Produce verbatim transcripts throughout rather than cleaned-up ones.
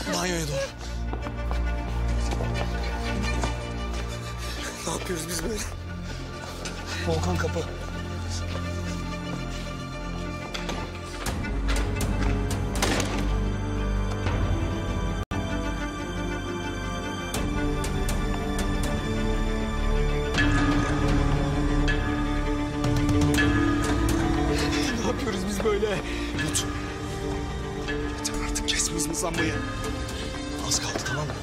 Banyoya doğru. Ne yapıyoruz biz böyle? Volkan kapı. Ne yapıyoruz biz böyle? Umut. Yeter artık, kes mızmızlanmayı. Az kaldı, tamam mı?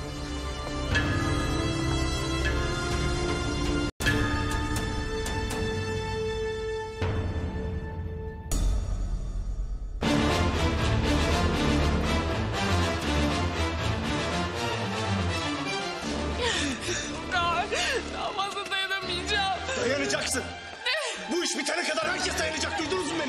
Daha fazla dayanamayacağım. Dayanacaksın. Ne? Bu iş bitene kadar herkes dayanacak. Duydunuz mu beni?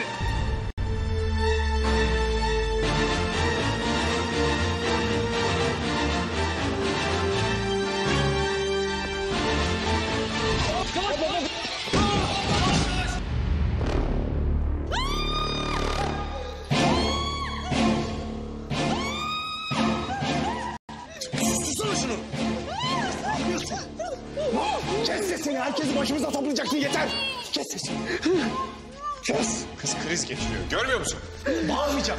Tutsana şunu. Ne yapıyorsun? Kes sesini. Herkesi başımıza toplayacaksın. Yeter. Kes sesini. Kes. Kız kriz geçiriyor. Görmüyor musun? Bağırmayacak.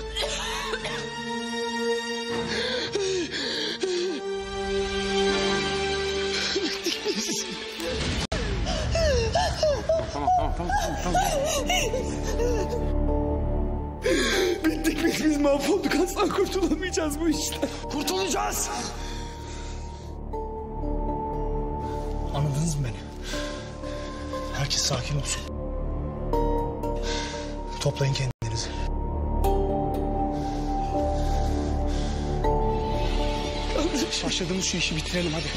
Tamam, tamam, tamam, tamam, tamam. Bittik biz, biz mahvolduk. Asla kurtulamayacağız bu işten. Kurtulacağız. Anladınız mı beni? Herkes sakin olsun. Toplayın kendinizi. Başladığımız şu işi bitirelim hadi.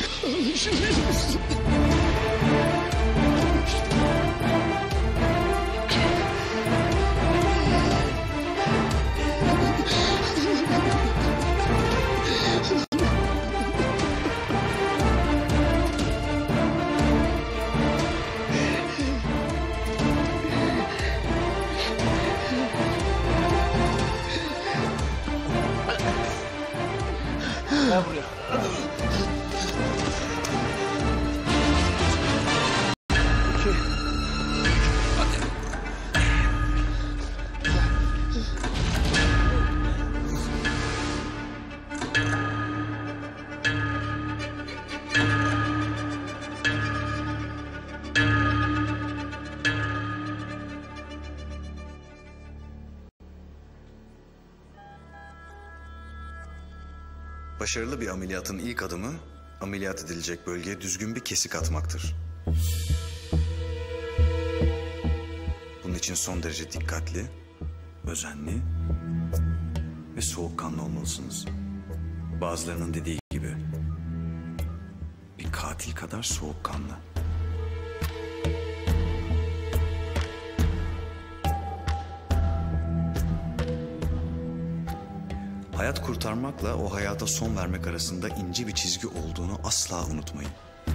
Gel buraya. İki. Hadi. Başarılı bir ameliyatın ilk adımı, ameliyat edilecek bölgeye düzgün bir kesik atmaktır. Bunun için son derece dikkatli, özenli ve soğukkanlı olmalısınız. Bazılarının dediği gibi, bir katil kadar soğukkanlı. Hayat kurtarmakla o hayata son vermek arasında ince bir çizgi olduğunu asla unutmayın.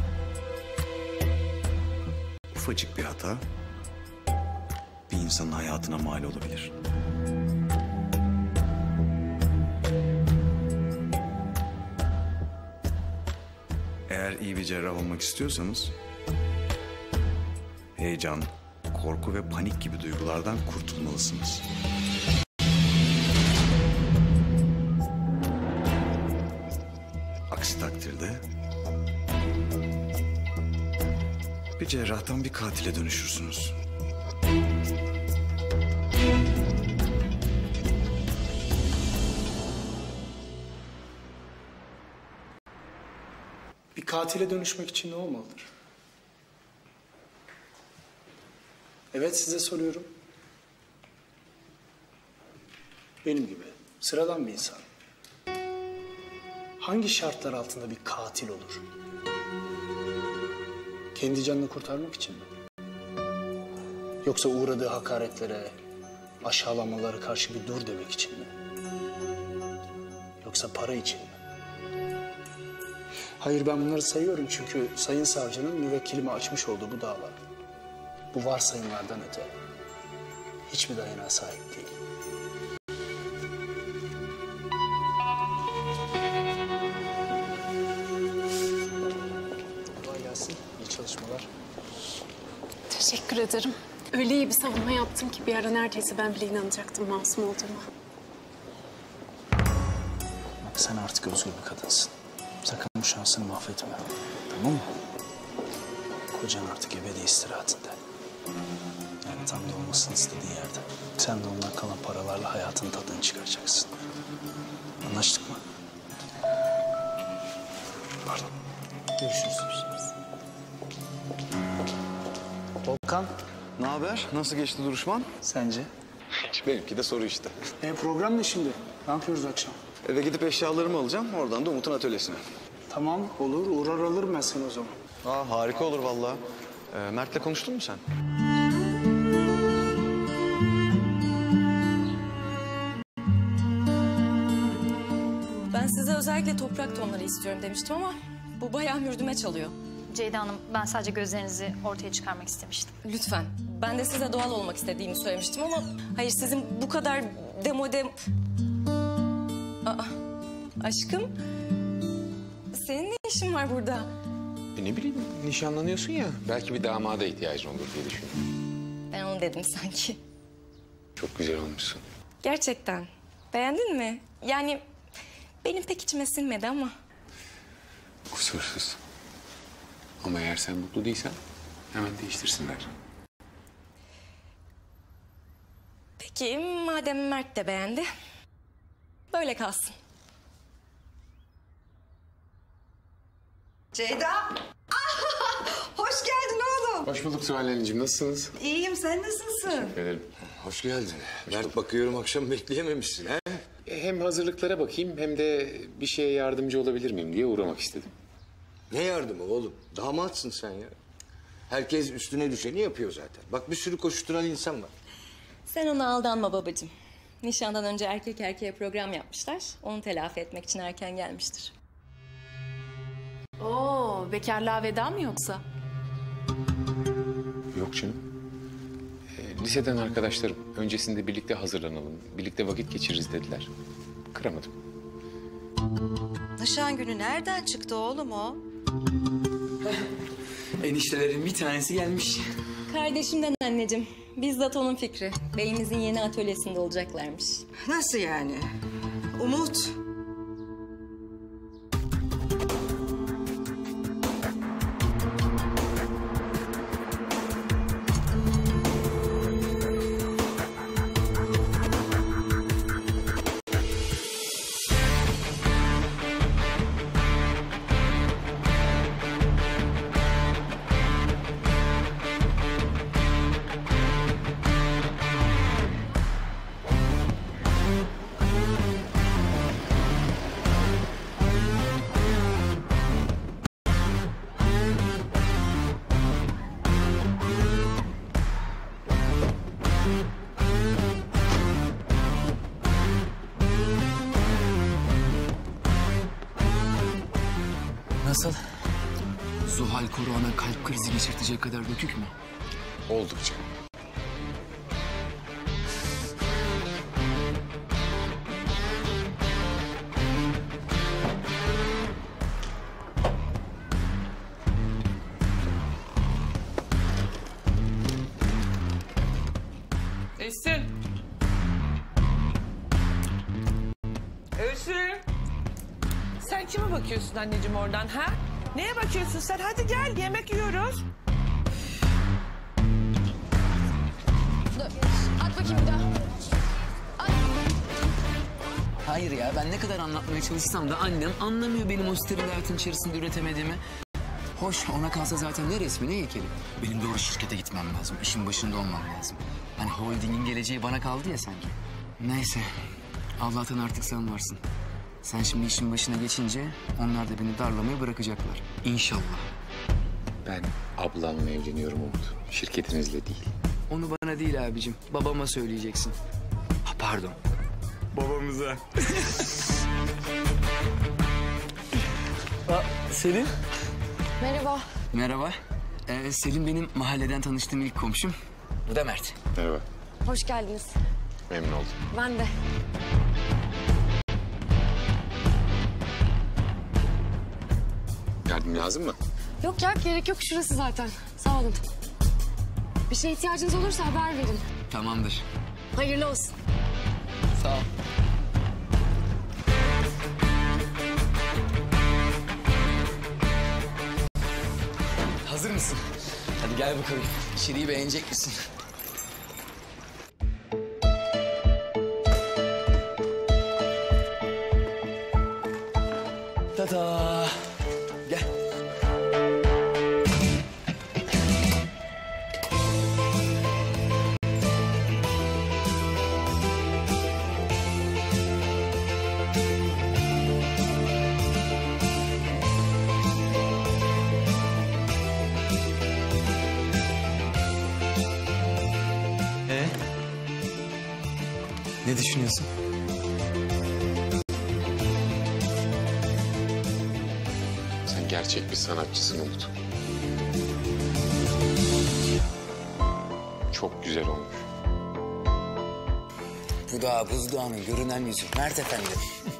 Ufacık bir hata bir insanın hayatına mal olabilir. Eğer iyi bir cerrah olmak istiyorsanız heyecan, korku ve panik gibi duygulardan kurtulmalısınız. Aksi takdirde bir cerrahtan bir katile dönüşürsünüz. Bir katile dönüşmek için ne olmalıdır? Evet, size soruyorum. Benim gibi sıradan bir insan hangi şartlar altında bir katil olur? Kendi canını kurtarmak için mi? Yoksa uğradığı hakaretlere, aşağılamalara karşı bir dur demek için mi? Yoksa para için mi? Hayır, ben bunları sayıyorum çünkü Sayın Savcı'nın müvekkilime açmış olduğu bu dava bu varsayımlardan öte hiçbir dayanağa sahip değil. Teşekkür ederim. Öyle iyi bir savunma yaptım ki bir ara neredeyse ben bile inanacaktım masum olduğuma. Bak sen artık özgür bir kadınsın. Sakın bu şansını mahvetme. Tamam mı? Kocan artık ebedi istirahatinde. Yani tam da olmasını istediği yerde. Sen de ondan kalan paralarla hayatın tadını çıkaracaksın. Anlaştık mı? Pardon. Görüşürüz. Volkan, Ne haber? Nasıl geçti duruşman? sence? Hiç benimki de soru işte. E program ne şimdi? Ne yapıyoruz akşam? Eve gidip eşyalarımı alacağım. Oradan da Umut'un atölyesine. Tamam, olur. Uğrar alırım ben seni o zaman. Aa, harika olur vallahi. Ee, Mert'le konuştun mu sen? Ben size özellikle toprak tonları istiyorum demiştim ama bu bayağı mürdüme çalıyor. Ceyda Hanım, ben sadece gözlerinizi ortaya çıkarmak istemiştim. Lütfen. Ben de size doğal olmak istediğimi söylemiştim ama... hayır, sizin bu kadar demode... Aa, aşkım, senin ne işin var burada? E ne bileyim, nişanlanıyorsun ya. Belki bir damada ihtiyacın olur diye düşündüm. Ben onu dedim sanki. Çok güzel olmuşsun. Gerçekten. Beğendin mi? Yani benim pek içime sinmedi ama... Kusursuz. Ama eğer sen mutlu değilsen hemen değiştirsinler. Peki, madem Mert de beğendi, böyle kalsın. Ceyda. Hoş geldin oğlum. Hoş bulduk Zuhal Hanımcığım. Nasılsınız? İyiyim, sen nasılsın? Teşekkür ederim. Hoş geldin. Mert bakıyorum akşam bekleyememişsin ha? E, Hem hazırlıklara bakayım hem de bir şeye yardımcı olabilir miyim diye uğramak istedim. Ne yardımı oğlum? Damatsın sen ya. Herkes üstüne düşeni yapıyor zaten. Bak bir sürü koşturan insan var. Sen ona aldanma babacığım. Nişandan önce erkek erkeğe program yapmışlar. Onu telafi etmek için erken gelmiştir. Oo, bekarlığa veda mı yoksa? Yok canım. E, liseden arkadaşlarım. Öncesinde birlikte hazırlanalım, birlikte vakit geçiririz dediler. Kıramadım. Nişan günü nereden çıktı oğlum o? Eniştelerin bir tanesi gelmiş. Kardeşimden anneciğim. Bizzat onun fikri. Beyimizin yeni atölyesinde olacaklarmış. Nasıl yani? Umut. Nasıl? Zuhal Koruhan'a kalp krizi geçirtecek kadar dökük mü? Oldukça. Esin. Esin. Sen kime bakıyorsun anneciğim oradan ha? Neye bakıyorsun sen? Hadi gel yemek yiyoruz. At bakayım bir daha. Hayır ya, ben ne kadar anlatmaya çalışsam da annem anlamıyor benim o steril hayatın içerisinde üretemediğimi. Hoş, ona kalsa zaten ne resmi ne heykeli. Benim doğru şirkete gitmem lazım, işin başında olmam lazım. Hani holdingin geleceği bana kaldı ya sanki. Neyse, Allah'tan artık sen varsın. Sen şimdi işin başına geçince onlar da beni darlamayı bırakacaklar. İnşallah. Ben ablamla evleniyorum Umut. Şirketinizle değil. Onu bana değil abicim, babama söyleyeceksin. Ha pardon. Babamıza. Aa, Selin. Merhaba. Merhaba. Ee, Selin benim mahalleden tanıştığım ilk komşum. Bu da Mert. Merhaba. Hoş geldiniz. Memnun oldum. Ben de. Yardım lazım mı? Yok ya, gerek yok. Şurası zaten. Sağ olun. Bir şeye ihtiyacınız olursa haber verin. Tamamdır. Hayırlı olsun. Sağ ol. Hazır mısın? Hadi gel bakalım. İçeriği beğenecek misin? Tada! Gel. Ee? Ne düşünüyorsun? Sen gerçek bir sanatçısın Umut. Çok güzel olmuş. Bu da buzdağının görünen yüzü. Mert Efendi.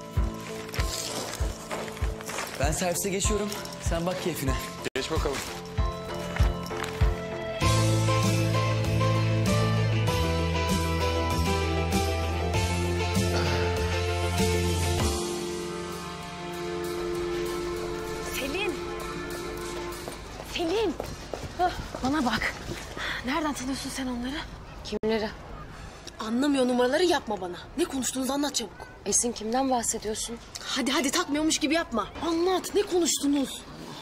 Ben servise geçiyorum. Sen bak keyfine. Geç bakalım. Selin. Selin. Hah, bana bak. Nereden tanıyorsun sen onları? Kimleri? Anlamıyor numaraları yapma bana. Ne konuştuğunuzu anlat çabuk. Esin kimden bahsediyorsun? Hadi hadi takmıyormuş gibi yapma. Anlat ne konuştunuz?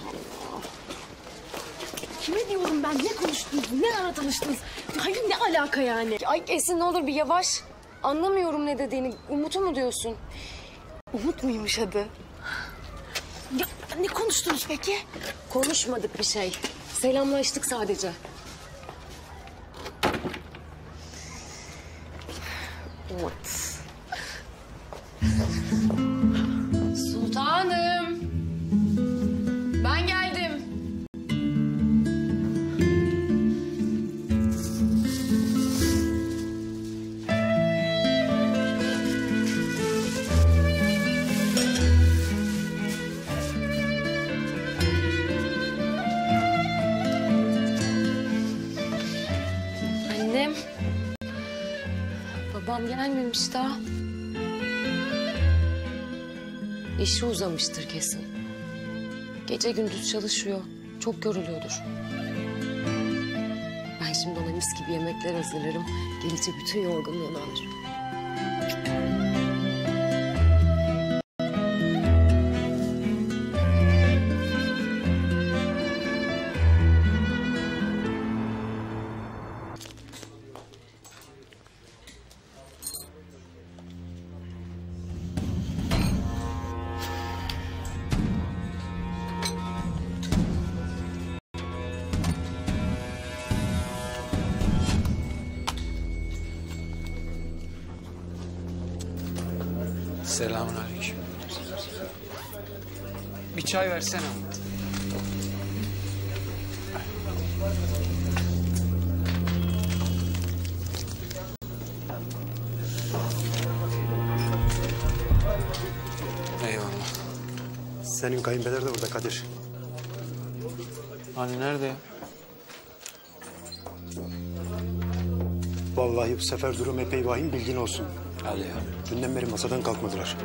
Kime diyorum ben ne konuştunuz? Ne ara tanıştınız? Hayır ne alaka yani? Ay Esin ne olur bir yavaş. Anlamıyorum ne dediğini. Umut'u mu diyorsun? Umut muymuş adı? Ya ne konuştunuz peki? Konuşmadık bir şey. Selamlaştık sadece. Umut. Sultanım. Ben geldim. Annem. Babam gelmemiş daha. İşi uzamıştır kesin. Gece gündüz çalışıyor. Çok yoruluyordur. Ben şimdi ona mis gibi yemekler hazırlarım. Gelince bütün yorgunluğunu alır. Selamünaleyküm. Bir çay versene. Eyvallah. Senin kayınpeder de burada Kadir. Hani nerede ya? Vallahi bu sefer durum epey vahim, bilgin olsun. Hadi ya. Dünden beri masadan kalkmadılar.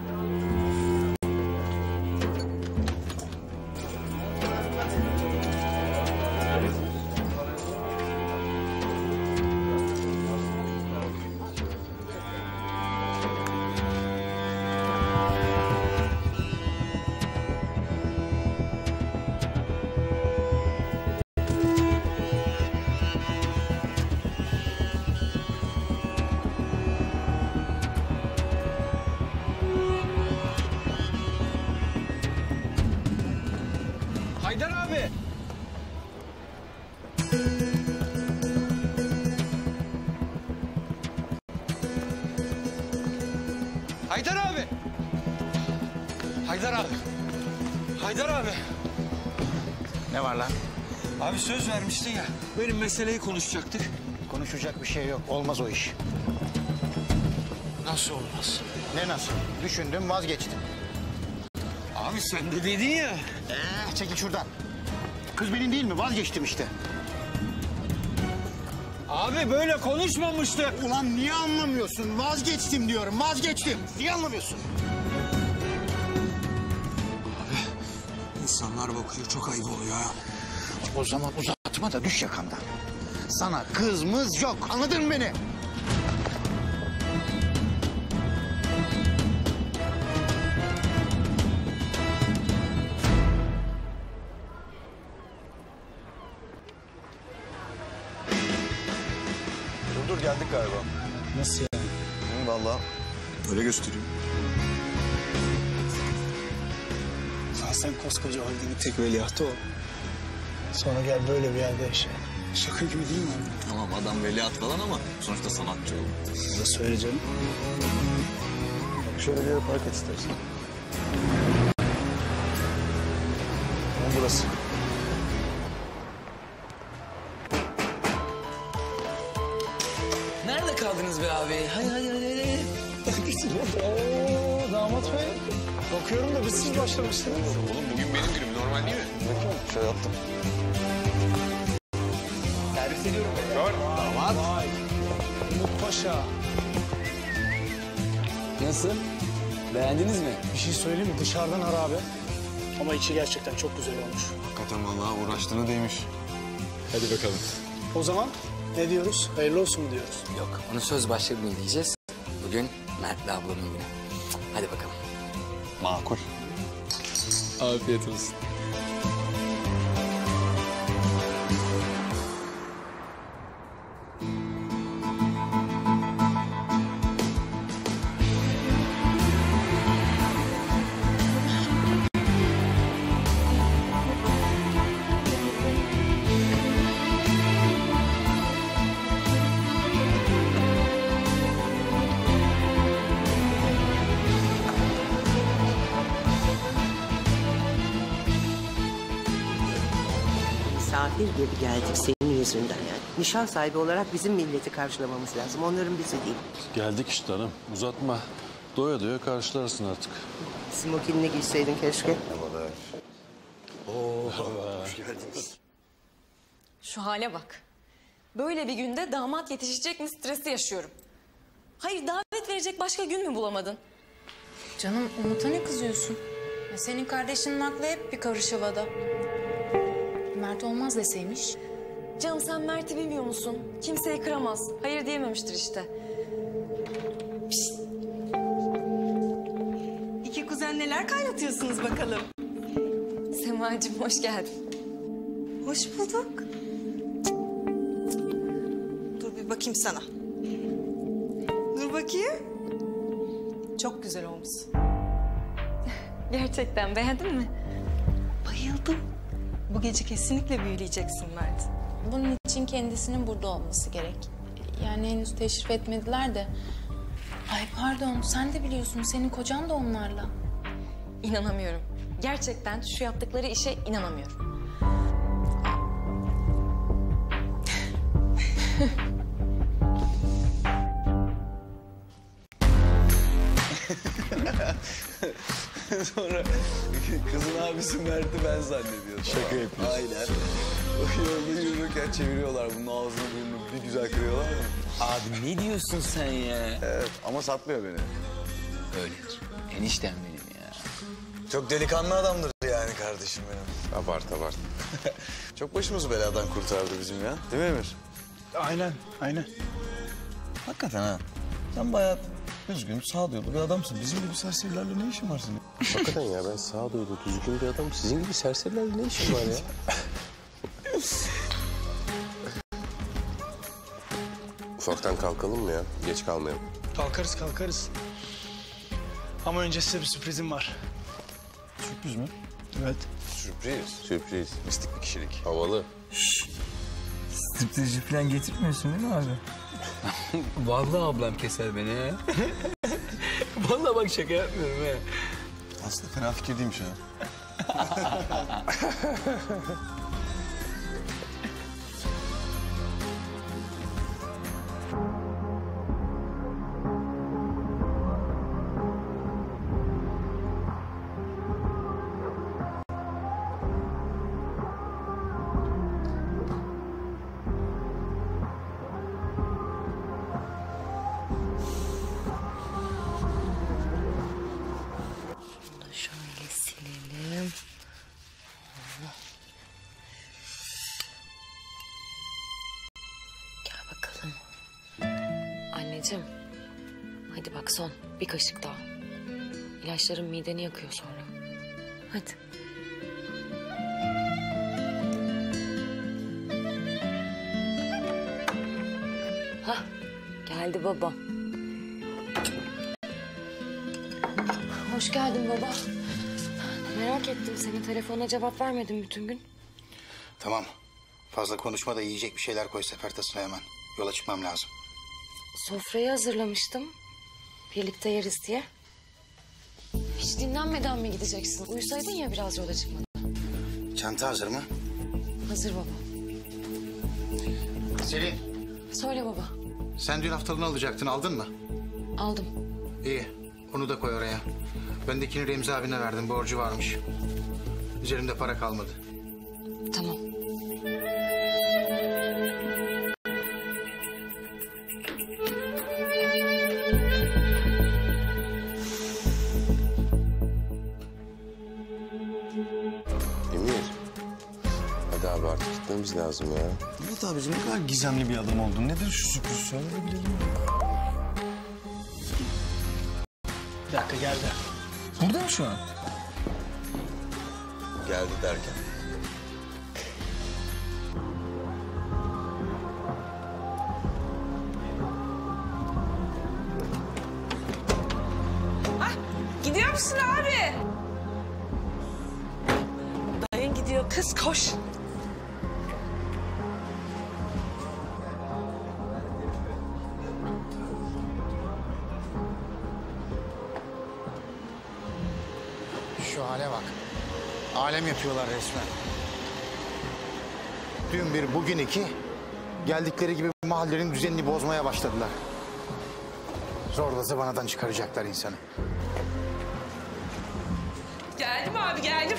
Haydar abi. Haydar abi. Haydar abi. Haydar abi. Ne var lan? Abi söz vermiştin ya. Benim meseleyi konuşacaktık. Konuşacak bir şey yok. Olmaz o iş. Nasıl olmaz? Ne nasıl? Düşündüm, vazgeçtim. Abi sen de dedin ya. Ee, çekil şuradan. Kız benim değil mi? Vazgeçtim işte. Abi böyle konuşmamıştık. Ulan niye anlamıyorsun? Vazgeçtim diyorum, vazgeçtim. Niye anlamıyorsun? İnsanlar bakıyor, çok ayıp oluyor ha. O zaman uzatma da düş yakamdan. Sana kızımız yok, anladın mı beni? Dur dur geldik galiba. Nasıl yani? Hı, vallahi öyle gösteriyor. Ya sen koskoca holdingin tek veliahtı ol. Sonra gel böyle bir yerde yaşa. Şaka gibi değil mi abi? Tamam adam veliaht falan ama sonuçta sanatçı oldu. Bunu da söyleyeceğim. Bak şöyle bir yere park et istersen. Tamam burası. Nerede kaldınız be abi? Hadi hadi hadi. hadi. Oo damat bey. Bakıyorum da biz siz başlamışsınız. Oğlum bugün benim günüm, normal değil mi? Bakın şey yaptım. Servis ediyorum ben. Var. Vay. Umut Paşa. Nasıl? Beğendiniz mi? Bir şey söyleyeyim mi? Dışarıdan harabe. Ama içi gerçekten çok güzel olmuş. Hakikaten vallahi uğraştığına değmiş. Hadi bakalım. O zaman ne diyoruz? Hayırlı olsun mu diyoruz? Yok, onu söz başlarını diyeceğiz. Bugün Mert'le ablamın günü. Hadi bakalım. Makul. Afiyet olsun. Misafir gibi geldik senin yüzünden yani. Nişan sahibi olarak bizim milleti karşılamamız lazım. Onların bizi değil. Geldik işte hanım. Uzatma. Doya doya karşılarsın artık. Smokinini giyseydin keşke. Oo, hoş geldiniz. Şu hale bak. Böyle bir günde damat yetişecek mi stresi yaşıyorum. Hayır, davet verecek başka gün mü bulamadın? Canım Umut'a ne kızıyorsun? Ya senin kardeşinin aklı hep bir karış havada. Mert olmaz deseymiş. Canım sen Mert'i bilmiyor musun? Kimseyi kıramaz. Hayır diyememiştir işte. Pişt. İki kuzen neler kaynatıyorsunuz bakalım? Semacığım hoş geldin. Hoş bulduk. Dur bir bakayım sana. Dur bakayım. Çok güzel olmuşsun. Gerçekten beğendin mi? Bayıldım. Bu gece kesinlikle büyüleyeceksin Mert. Bunun için kendisinin burada olması gerek. Yani henüz teşrif etmediler de. Ay pardon, sen de biliyorsun senin kocan da onlarla. İnanamıyorum. Gerçekten şu yaptıkları işe inanamıyorum. Sonra kızın abisi Mert'i ben zannediyorum. Şaka yapıyorsun. Aynen. O yolda yürürken çeviriyorlar bunun ağzını burnunu bir güzel kırıyorlar mı? Abi ne diyorsun sen ya? Evet ama satmıyor beni. Öyledir. Eniştem benim ya. Çok delikanlı adamdır yani kardeşim benim. Abart abart. Çok başımızı beladan kurtardı bizim ya. Değil mi Emir? Aynen, aynen. Hakikaten ha. Sen bayağı düzgün, sağduyulu bir adamsın. Bizim gibi serserilerle ne işin var senin? Hakikaten ya ben sağduyulu düzgün bir adam. Sizin gibi serserilerle ne işim var ya? Ufaktan kalkalım mı ya? Geç kalmayalım. Kalkarız, kalkarız. Ama önce size bir sürprizim var. Sürpriz mi? Evet. Sürpriz. Sürpriz. Mistik bir kişilik. Havalı. Striptizci falan getirmiyorsun değil mi abi? Vallahi ablam keser beni ha. Vallahi bak şaka yapmıyorum ha. Aslında fena fikir değilmiş ha. Babacığım. Hadi bak son bir kaşık daha. İlaçların mideni yakıyor sonra. Hadi. Hah, geldi baba. Hoş geldin baba. Merak ettim seni. Telefona cevap vermedin bütün gün. Tamam. Fazla konuşma da yiyecek bir şeyler koy sefer tasına hemen. Yola çıkmam lazım. Sofrayı hazırlamıştım. Birlikte yeriz diye. Hiç dinlenmeden mi gideceksin? Uyusaydın ya biraz yola çıkmadan. Çanta hazır mı? Hazır baba. Selin, Söyle baba. sen dün haftalığını alacaktın. Aldın mı? Aldım. İyi. Onu da koy oraya. Bendekini Remzi abine verdim. Borcu varmış. Üzerimde para kalmadı. Tamam. Emir. Hadi abi artık gitmemiz lazım ya. Evet abicim ne kadar gizemli bir adam oldun. Nedir şu sürpriz? Söyle de bilelim. Bir dakika geldi. Burada mı şu an? Geldi derken. Hah, gidiyor musun abi? Dayın gidiyor kız koş. Şu hale bak. Alem yapıyorlar resmen. Dün bir, bugün iki. Geldikleri gibi mahallenin düzenini bozmaya başladılar. Zorla zıvanadan çıkaracaklar insanı. Geldim abi geldim.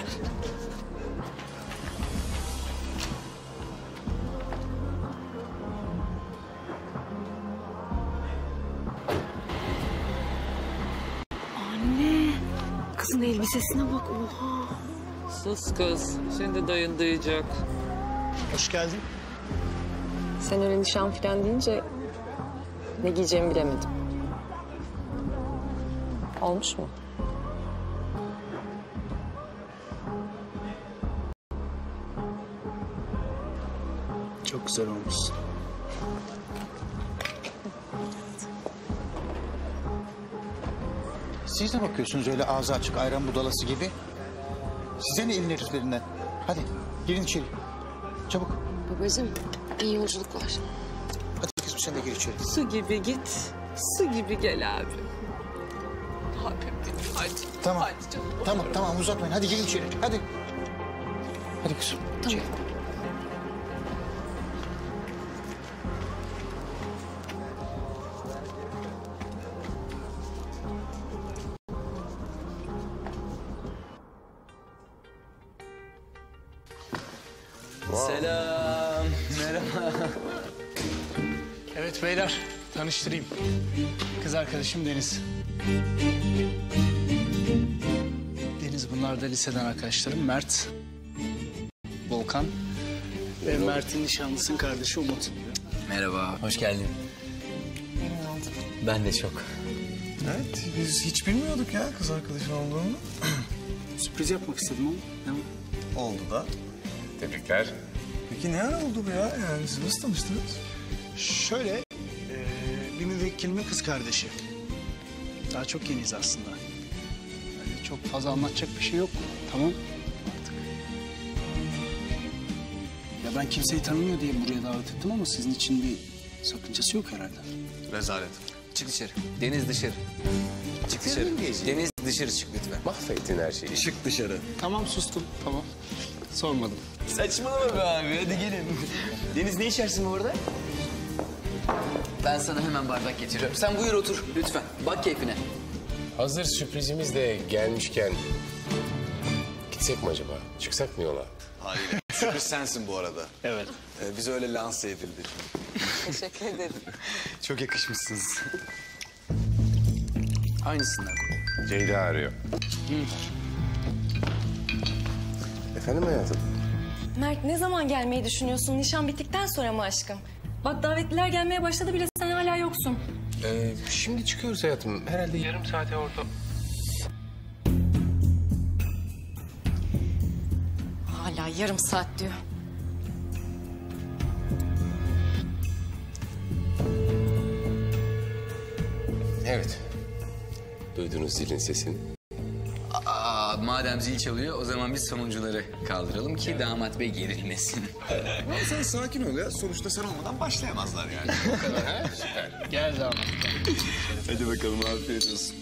Anne. Kızın elbisesine bak. Oha. Sus kız. Şimdi dayın duyacak. Hoş geldin. Sen öyle nişan falan deyince ne giyeceğimi bilemedim. Olmuş mu? Çok güzel olmuşsun. Siz ne bakıyorsunuz öyle ağzı açık ayran budalası gibi? Size ne elin heriflerinden? Hadi girin içeri. Çabuk. Babacığım iyi yolculuklar. Hadi kızım sen de gir içeri. Su gibi git. Su gibi gel abi. Abi hadi. Tamam. Hadi canım. Tamam tamam uzatmayın. Hadi girin içeri. Hadi. Hadi kızım. Tamam. İçeri. Selam. Merhaba. Evet beyler, tanıştırayım. Kız arkadaşım Deniz. Deniz bunlar da liseden arkadaşlarım. Mert, Volkan ve Mert'in nişanlısının kardeşi Umut. Merhaba, hoş geldin. Ben de çok. Evet biz hiç bilmiyorduk ya kız arkadaşın olduğunu. Sürpriz yapmak istedim ama. Tamam. Oldu da. Tebrikler. Peki ne ara oldu bu ya? Yani siz nasıl tanıştınız? Şöyle, e, bir müvekkilimin kız kardeşi. Daha çok yeniyiz aslında. Yani çok fazla anlatacak bir şey yok. Tamam artık. Ya ben kimseyi tanımıyor diye buraya davet ettim ama sizin için bir sakıncası yok herhalde. Rezalet. Çık dışarı. Deniz dışarı. Çık dışarı. Deniz dışarı çık lütfen. Mahvettin her şeyi. Çık dışarı. Tamam sustum, tamam. Sormadım. Saçmalama be abi, hadi gelin. Deniz ne içersin orada? Ben sana hemen bardak getiriyorum. Sen buyur otur lütfen. Bak keyfine. Hazır sürprizimiz de gelmişken gitsek mi acaba? Çıksak mı yola? Hayır. Sürpriz sensin bu arada. Evet. Ee, bize öyle lanse edildi. Teşekkür ederim. Çok yakışmışsınız. Aynısından. Ceyda arıyor. Efendim hayatım? Mert ne zaman gelmeyi düşünüyorsun? Nişan bittikten sonra mı aşkım? Bak davetliler gelmeye başladı bile sen hala yoksun. Ee, şimdi çıkıyoruz hayatım. Herhalde yarım saate orada. Hala yarım saat diyor. Evet. Duydunuz zilin sesini. Aa, madem zil çalıyor o zaman biz sonuncuları kaldıralım ki damat bey gerilmesin. Ama sen sakin ol ya. Sonuçta sen olmadan başlayamazlar yani. O kadar ha? Süper. Gel damat. Hadi bakalım, afiyet olsun.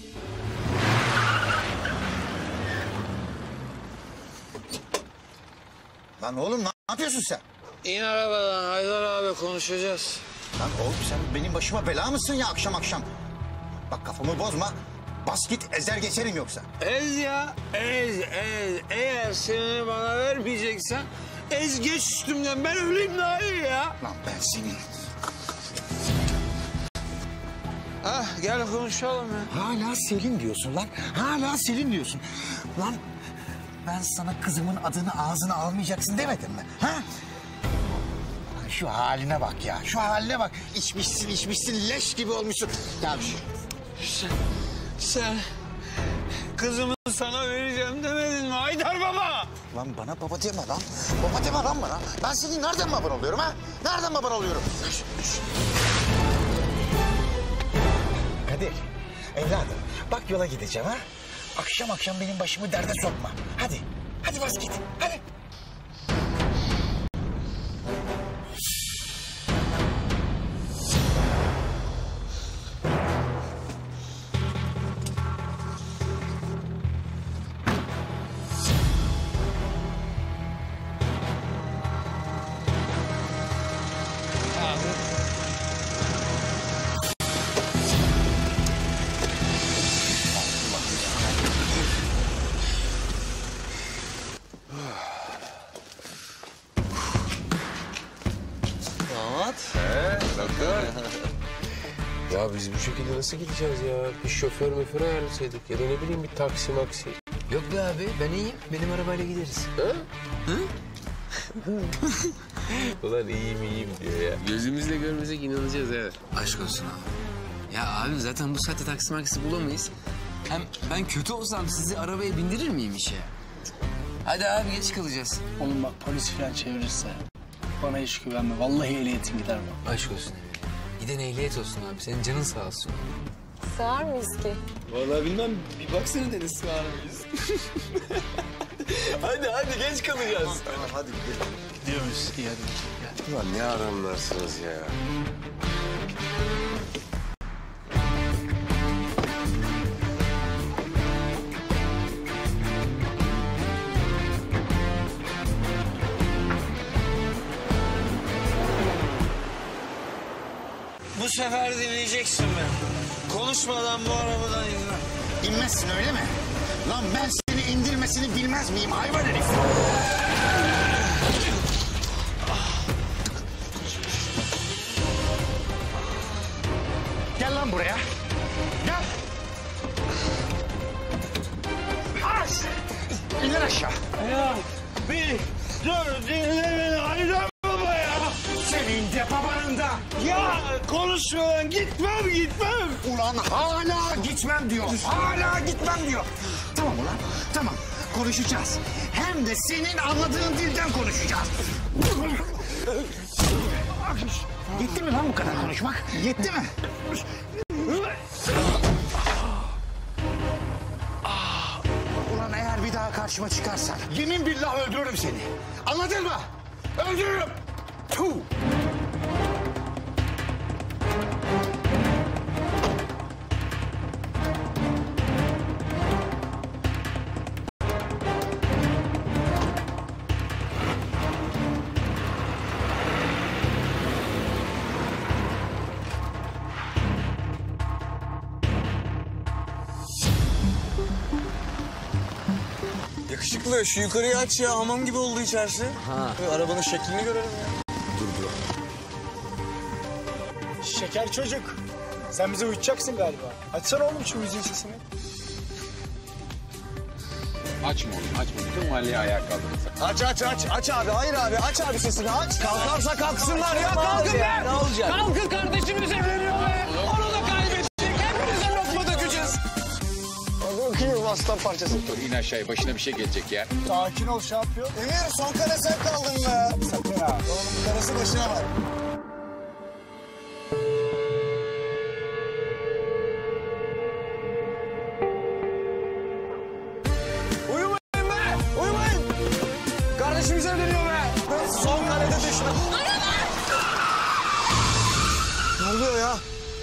Lan oğlum ne yapıyorsun sen? İn arabadan Haydar abi, konuşacağız. Lan oğlum sen benim başıma bela mısın ya akşam akşam? Bak kafamı bozma. Bas git ezer geçerim yoksa. Ez ya, ez, ez. Eğer seni bana vermeyeceksen ez geç üstümden. Ben öleyim daha iyi ya. Lan ben senin... Ah, gel konuşalım ya. Hala Selin diyorsun lan. Hala Selin diyorsun. Lan ben sana kızımın adını ağzına almayacaksın demedim mi? Ha? Lan şu haline bak ya. Şu haline bak. İçmişsin içmişsin leş gibi olmuşsun. Ya bir şey. Sen, sen kızımı sana vereceğim demedin mi Haydar baba? Lan bana baba deme lan. Baba deme lan bana. Ben senin nereden baban oluyorum ha? Nereden baban oluyorum? Kadir, evladım bak yola gideceğim ha. Akşam akşam benim başımı derde sokma. Hadi, hadi bas git, hadi. Ya biz bu şekilde nasıl gideceğiz ya? Bir şoför möför ayarlasaydık ya da ne bileyim bir taksi maksi. Yok be abi, ben iyiyim. Benim arabayla gideriz. Ha? Hı? Ulan iyiyim iyiyim diyor ya. Gözümüzle görmesek inanacağız ha. Aşk olsun abi. Ya abi zaten bu saatte taksi maksi bulamayız. Hem ben kötü olsam sizi arabaya bindirir miyim işe? Hadi abi geç kalacağız. Oğlum bak polis falan çevirirse bana hiç güvenme. Vallahi ehliyetin gider bak. Aşk olsun abi. Giden ehliyet olsun abi. Senin canın sağ olsun. Sığar mıyız ki? Vallahi bilmem. Bir baksana Deniz sığar mıyız? hadi hadi geç kalacağız. Tamam, tamam hadi gidelim. Gidiyoruz. İyi hadi. Gel. Ulan ne adamlarsınız ya. Bu sefer dinleyeceksin beni. Konuşmadan bu arabadan inme. İnmezsin öyle mi? Lan ben seni indirmesini bilmez miyim hayvan herif? Gel lan buraya. Gel. Aç. İndir aşağı. Ya bir dur dinle beni Haydar baba ya. Senin de babanın da. Ya konuşmadan gitmem gitmem. Ulan hala gitmem diyor. Hala gitmem diyor. Tamam ulan tamam konuşacağız. Hem de senin anladığın dilden konuşacağız. Yetti mi lan bu kadar konuşmak? Yetti mi? Ulan eğer bir daha karşıma çıkarsan yemin billah öldürürüm seni. Anladın mı? Öldürürüm. Tuh. Yakışıklı şu yukarıyı aç ya. Hamam gibi oldu içerisi. Ha. Böyle arabanın şeklini görelim ya. Dur dur. Şeker çocuk. Sen bizi uyutacaksın galiba. Açsana oğlum şu müziğin sesini. Açma oğlum açma. Bütün mahalleye ayağa kaldırırsak. Aç aç aç. Aç abi. Hayır abi. Aç abi sesini aç. Kalkarsa kalksınlar ya. Kalkın Kalkın be. be. Ne olacak? Kalkın kardeşimiz evleniyor be. Onu da kaybettik. aslan parçası. Dur in aşağıya başına bir şey gelecek ya. Sakin ol şampiyon. Emir son kare sen kaldın be. Sakın ha. Oğlum karısı başına var. Uyumayın be! Uyumayın! Kardeşimize dönüyor be! Son kalede düşme. Ne oluyor ya?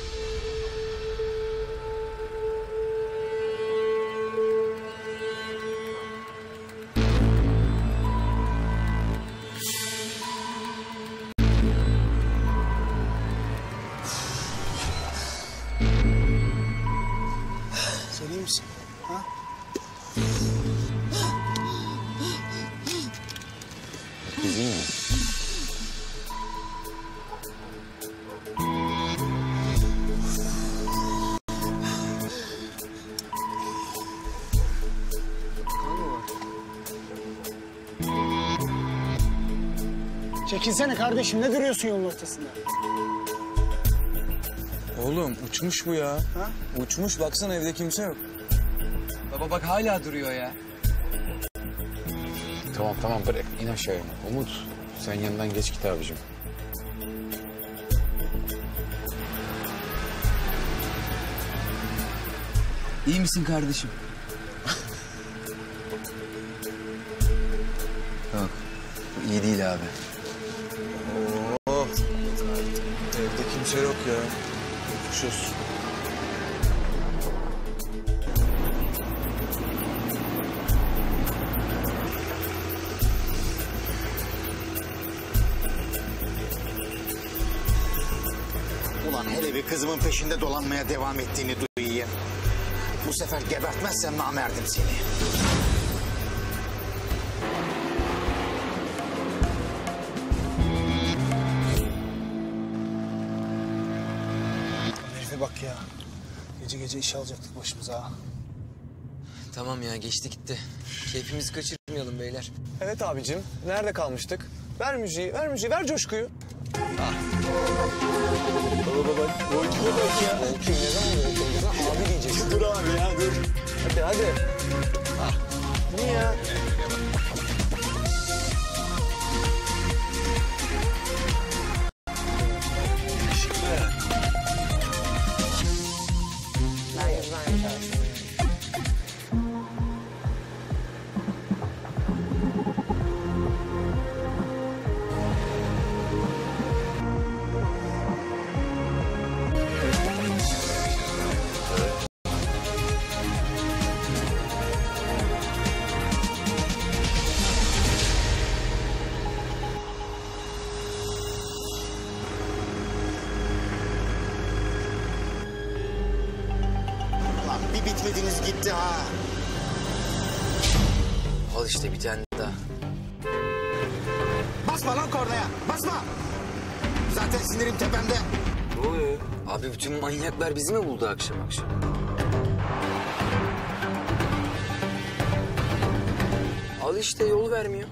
Sen iyi misin? Ha? Herkes iyi mi? Çekilsene kardeşim, ne duruyorsun yolun ortasında? Oğlum uçmuş bu ya. Ha? Uçmuş, baksana evde kimse yok. Baba bak hala duruyor ya. Tamam tamam bırak in aşağıya. Umut sen yanından geç git abicim. İyi misin kardeşim? Yok, bu iyi değil abi. Oo. Evde kimse yok ya. Geçmiş olsun. Ulan hele bir kızımın peşinde dolanmaya devam ettiğini duyayım. Bu sefer gebertmezsem namerdim seni. Herife bak ya. Gece gece iş alacaktık başımıza ha. Tamam ya geçti gitti. Keyfimizi kaçırmayalım beyler. Evet abicim, nerede kalmıştık? Ver müziği, ver müziği, ver coşkuyu. Ah. Baba baba, Volkime bak ya. Volkim ne zaman böyle olacak? Abi diyeceksin. Dur abi ya, dur. Hadi hadi. Ah. Bu ne ya? Ulan bir bitmediniz gitti ha. Al işte bir tane daha. Basma lan kornaya, basma. Zaten sinirim tepemde. Ne oluyor? Abi bütün manyaklar bizi mi buldu akşam akşam? Al işte yol vermiyor.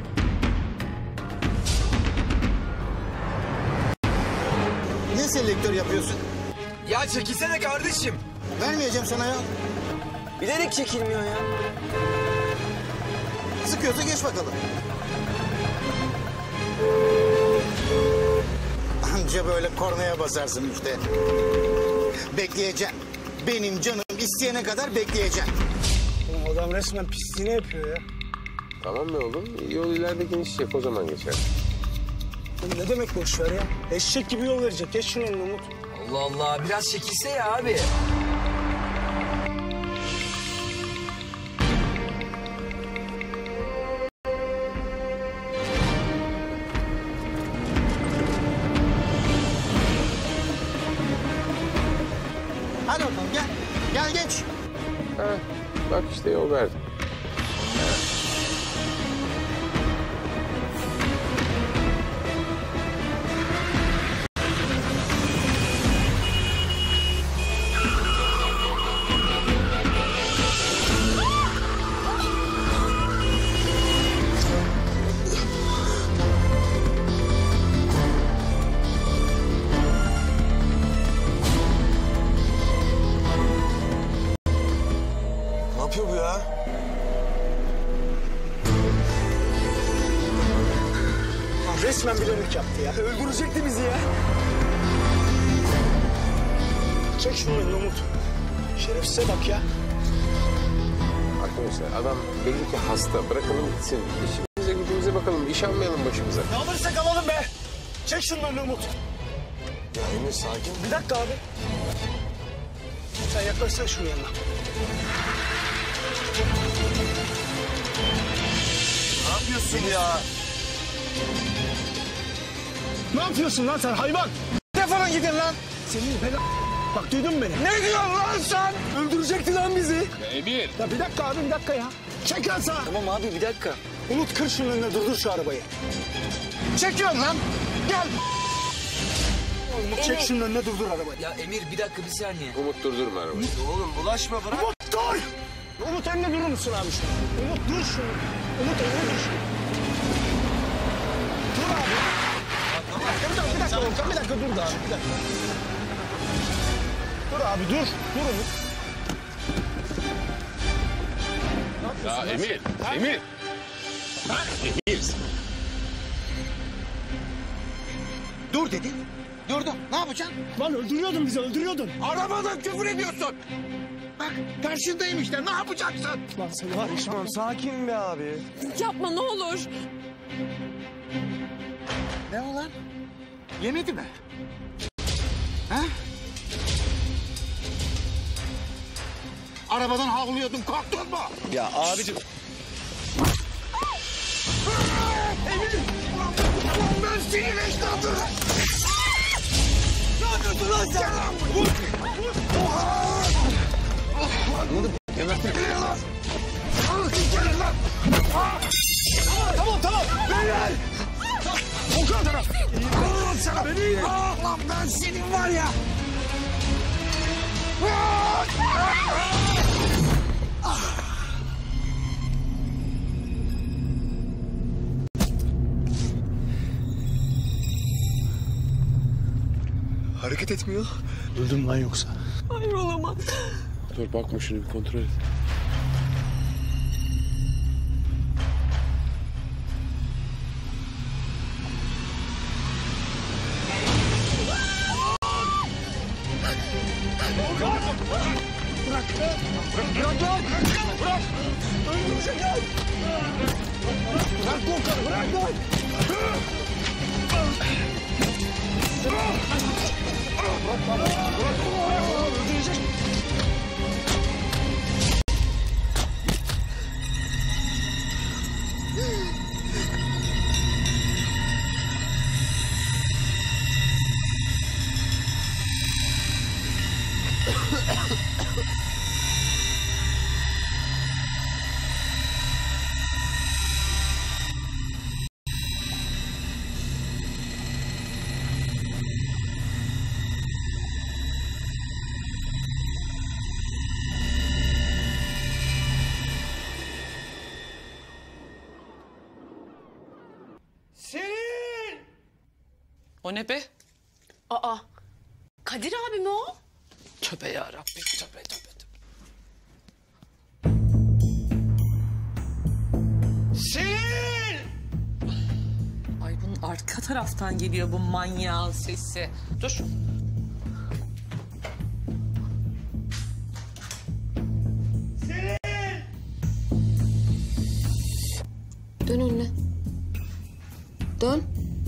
Ne selektör yapıyorsun? Ya çekilsene kardeşim. Vermeyeceğim sana ya. Bilerek çekilmiyor ya. Sıkıyorsa geç bakalım. Anca böyle kornaya basarsın işte. Bekleyeceksin. Benim canım isteyene kadar bekleyeceksin. Oğlum adam resmen pisliğini yapıyor ya. Tamam be oğlum. Yol ileride genişleyecek o zaman geçer. Oğlum ne demek boş ver ya? Eşek gibi yol verecek. Geç şunu önüne Umut. Allah Allah biraz çekilse ya abi. Hadi bakalım gel. Gel geç. Ha, bak işte yol verdim. Ne yapıyor resmen bilerek yaptı ya. Öldürecekti bizi ya. Çek şunu elini Umut. Şerefsize bak ya. Arkadaşlar adam belli ki hasta. Bırakalım gitsin. İşimize gücümüze bakalım. İş almayalım başımıza. Ne alırsak alalım be. Çek şunu elini Umut. Ya Emir sakin. Bir dakika abi. Sen yaklaşsana şunun yanına. Ne yapıyorsun ya? Ne yapıyorsun lan sen hayvan? Defolun gidin lan. Senin bela... Bak duydun mu beni? Ne diyorsun lan sen? Öldürecekti lan bizi. Ya Emir. Ya bir dakika abi bir dakika ya. Çek lan sağa. Tamam abi bir dakika. Umut kır şunun önüne durdur şu arabayı. Çekiyorum lan. Gel. Umut çek şunun önüne durdur arabayı. Ya Emir bir dakika bir saniye. Umut durdurma arabayı. Oğlum bulaşma bırak. Umut dur. Umut önüne durur musun abi şunu? Umut dur şunu. Umut önüne dur şunu. Dur abi. Bir dakika, bir dakika, bir dakika, bir dakika dur da abi, bir dakika. Dur abi, dur. Dur Umut. Ya Emir, ha? Emir. Ha? Emir. Dur dedi. Durdum. Ne yapacaksın? Lan öldürüyordun bizi, öldürüyordun. Arabadan küfür ediyorsun. Bak karşındayım işte. Ne yapacaksın? Lan sen var ya. Tamam sakin be abi. Yapma ne olur. Ne o lan? Yemedi mi? Ha? Arabadan havlıyordun, korktun mu? Ya abicim. Emir! Lan ben senin eşladın! Ne yapıyorsun lan sen? Vur! Vur! Anladım. Gebertin. Lan! Gelin lan! Tamam tamam. Beyler! Okan taraf. Vurun sana beni! Lan ben senin var ya! Hareket etmiyor. Öldüm lan yoksa. Hayır olamaz. Dur bakma şunu bir kontrol et. Bırak. Bırak lan. Bırak. Öldürecek lan. Bırak Volkan'ı. Bırak lan. Bırak lan. Bırak. Öldürecek. Selin! O ne be? Aa, Kadir abi mi o? Tövbe yarabbim, tövbe tövbe tövbe. Selin! Ay bunun arka taraftan geliyor bu manyağın sesi. Dur. Selin! Dön önüne. Dön.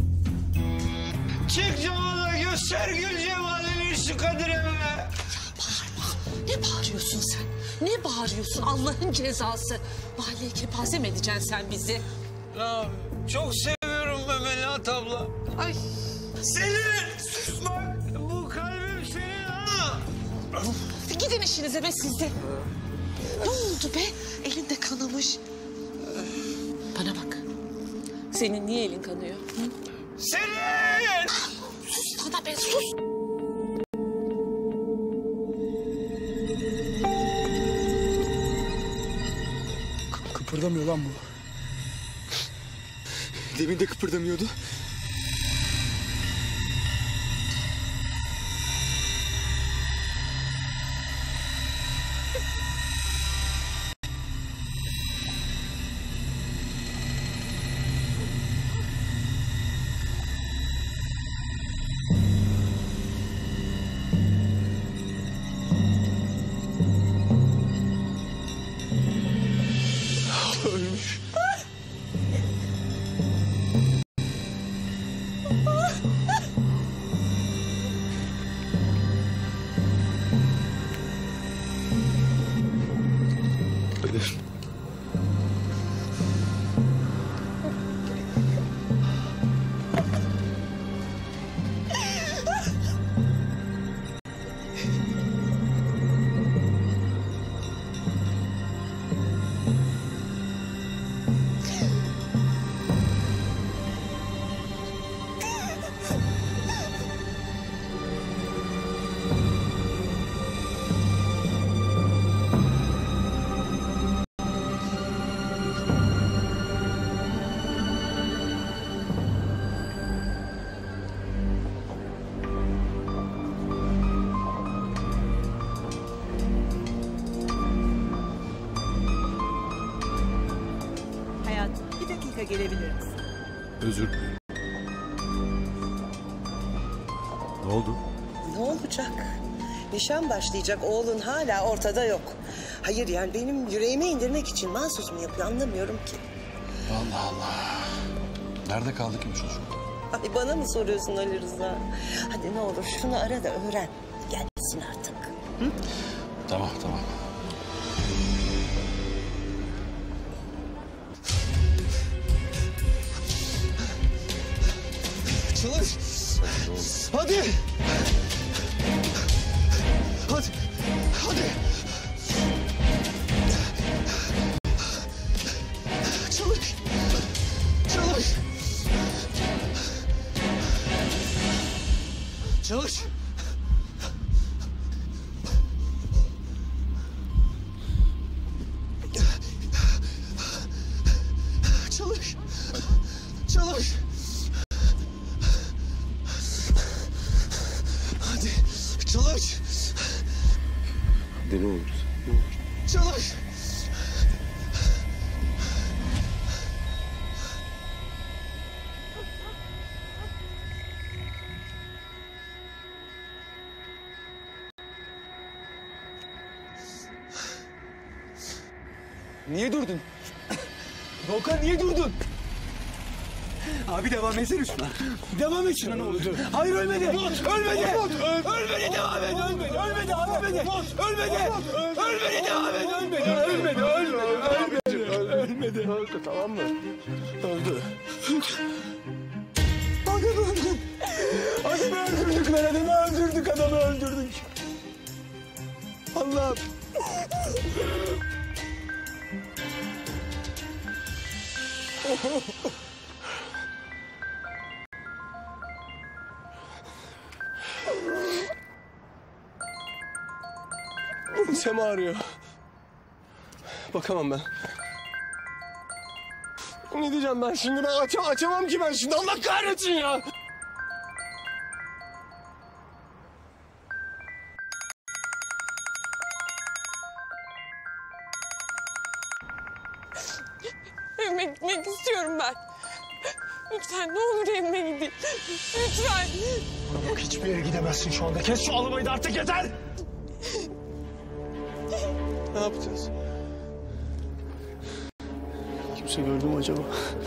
Çık Cemal'a göster gül Cemal'in şu Kadir'e be. Ne bağırıyorsun sen? Ne bağırıyorsun Allah'ın cezası? Mahalleye kepaze mi edeceksin sen bizi? Ya çok seviyorum ben Melahat abla. Ay. Selin! Sus bak bu kalbim senin ha. Gidin işinize be siz de. Ne oldu be? Elinde kanamış. Bana bak. Senin niye elin kanıyor? Hı? Selin! Sus sana be sus. Kıpırdamıyor lan bu. Demin de kıpırdamıyordu. hayatım. Bir dakika gelebilir misin? Özür dilerim. Ne oldu? Ne olacak? Nişan başlayacak, oğlun hala ortada yok. Hayır yani benim yüreğime indirmek için mahsus mu yapıyor anlamıyorum ki. Allah Allah. Nerede kaldı ki bu çocuk? Ay bana mı soruyorsun Ali Rıza? Hadi ne olur şunu ara da öğren. Gelsin artık. Hı? Tamam tamam. Çalış. Hadi. Hadi. Hadi. Çalış. Çalış. Çalış. Çalış. Çalış. Hadi çalış. Hadi ne olur. Çalış. Niye durdun? Volkan niye durdun? Abi devam etsene şuna. Devam et şuna ne olur. Hayır ölmedi. Ölmedi. Ölmedi devam et. Ölmedi. Ölmedi abi ölmedi. Ölmedi. Ölmedi devam et. Ölmedi. Ölmedi. Ölmedi. Ölmedi. Öldü tamam mı? Öldü. Adamı öldürdük. Adamı öldürdük lan adamı öldürdük. Adamı öldürdük. Allah'ım. Sema arıyor. Bakamam ben. Ne diyeceğim ben şimdi? Ben aç açamam ki ben şimdi. Allah kahretsin ya. Evime gitmek istiyorum ben. Lütfen ne olur evime gideyim. Lütfen. Bana bak hiçbir yere gidemezsin şu anda. Kes şu ağlamayı da artık yeter. Ne yapacağız? Kimse gördü mü acaba?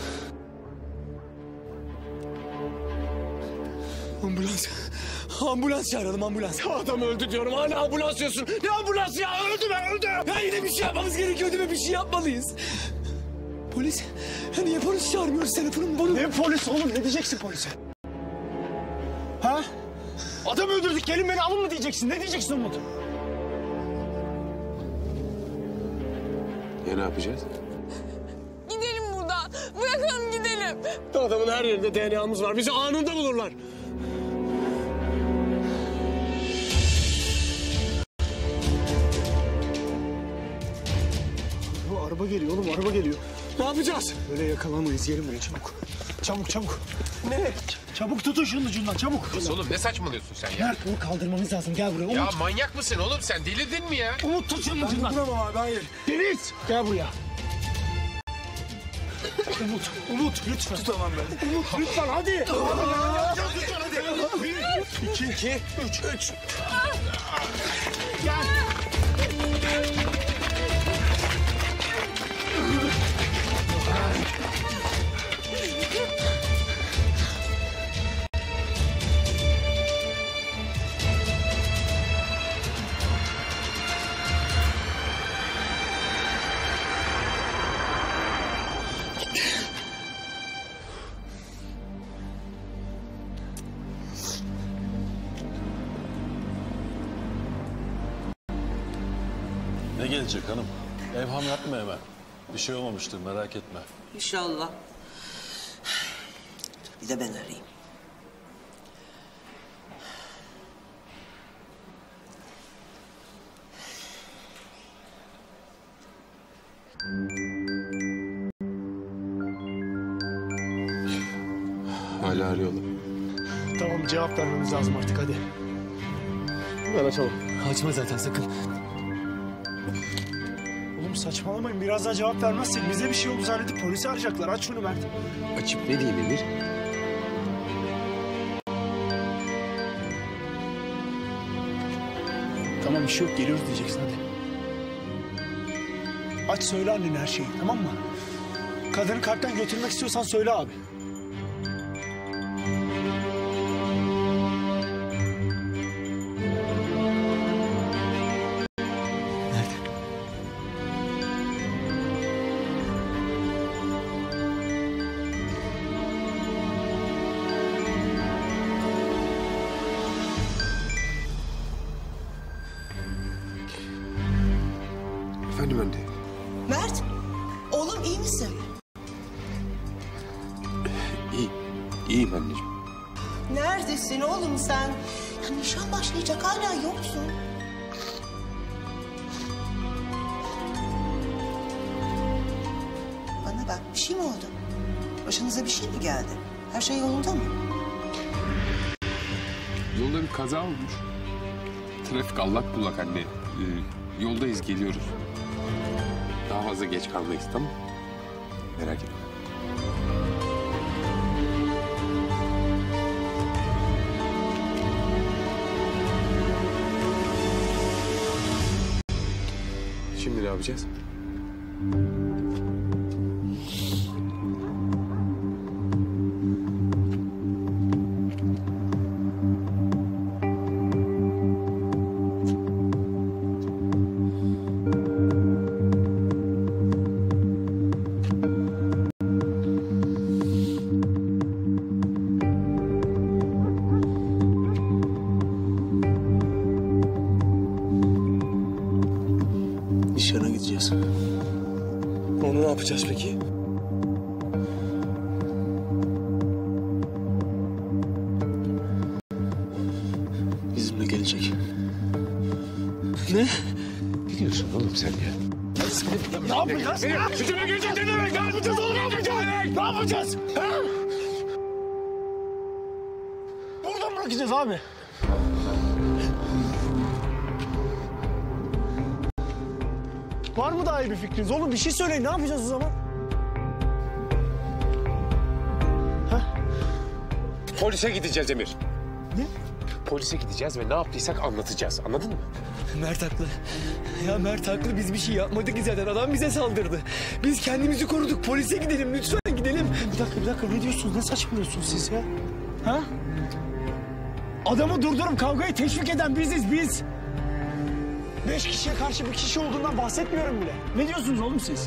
Ambulans. Ambulans çağıralım ambulans. Adam öldü diyorum hala ambulans diyorsun. Ne ambulans ya öldü be öldü. Ya yine bir şey yapmamız gerekiyor değil mi? Bir şey yapmalıyız. Polis. Ya niye polis çağırmıyoruz telefonun bunu? Ne polis oğlum ne diyeceksin polise? Ha? Adam öldürdük gelin beni alın mı diyeceksin? Ne diyeceksin Umut? Ya ne yapacağız? Gidelim buradan. Bırakalım gidelim. Adamın her yerinde D N A'mız var. Bizi anında bulurlar. Bu araba geliyor oğlum araba geliyor. Ne yapacağız? Böyle yakalamayız yerim bunu çabuk. Çabuk çabuk. Ne? Çabuk tutun şunun ucundan çabuk. Nasıl oğlum ne saçmalıyorsun sen ya? Mert bunu kaldırmamız lazım gel buraya Umut. Ya manyak mısın oğlum sen delirdin mi ya? Umut tut şunun ucundan. Ben duramam abi hayır. Deniz gel buraya. Umut, Umut lütfen. Tutamam ben. Umut lütfen hadi. Lütfen hadi. Bir, iki, iki, üç, üç. Gel. Ne gelecek hanım? Evham yapma hemen. Bir şey olmamıştır merak etme. İnşallah. Bir de ben arayayım. Hala arıyorlar. Tamam cevap vermemiz lazım artık hadi. Ben açamam. Açma zaten sakın. Oğlum Oğlum saçmalamayın. Biraz daha cevap vermezsek bize bir şey oldu zannedip polisi arayacaklar. Aç şunu Mert. Açıp ne diyeyim Emir? Tamam bir şey yok geliyoruz diyeceksin hadi. Aç söyle annene her şeyi tamam mı? Kadını kalpten götürmek istiyorsan söyle abi. Efendim anne. Mert, oğlum iyi misin? İyi, iyiyim anneciğim. Neredesin oğlum sen? Ya nişan başlayacak hala yoksun. Bana bak bir şey mi oldu? Başınıza bir şey mi geldi? Her şey yolunda mı? Yolda bir kaza olmuş. Trafik allak bullak anne. Ee, yoldayız, geliyoruz. Daha fazla geç kalmayız, tamam mı? Merak etme. Şimdi ne yapacağız? Nişana gideceğiz. Onu ne yapacağız peki? Bizimle gelecek. Ne? Ne diyorsun oğlum sen ya? Ne yapacağız? Bizimle gelecek ne demek? Ne yapacağız oğlum? Ne yapacağız? Ne yapacağız? Ha? Burada mı bırakacağız abi? Var mı daha iyi bir fikriniz? Oğlum bir şey söyleyin. Ne yapacağız o zaman? Polise gideceğiz Emir. Ne? Polise gideceğiz ve ne yaptıysak anlatacağız. Anladın mı? Mert haklı. Ya Mert haklı. Biz bir şey yapmadık ki zaten. Adam bize saldırdı. Biz kendimizi koruduk. Polise gidelim. Lütfen gidelim. Bir dakika bir dakika. Ne diyorsunuz? Ne saçmalıyorsunuz siz ya? Ha? Adamı durdurup kavgayı teşvik eden biziz biz. Beş kişiye karşı bir kişi olduğundan bahsetmiyorum bile. Ne diyorsunuz oğlum siz?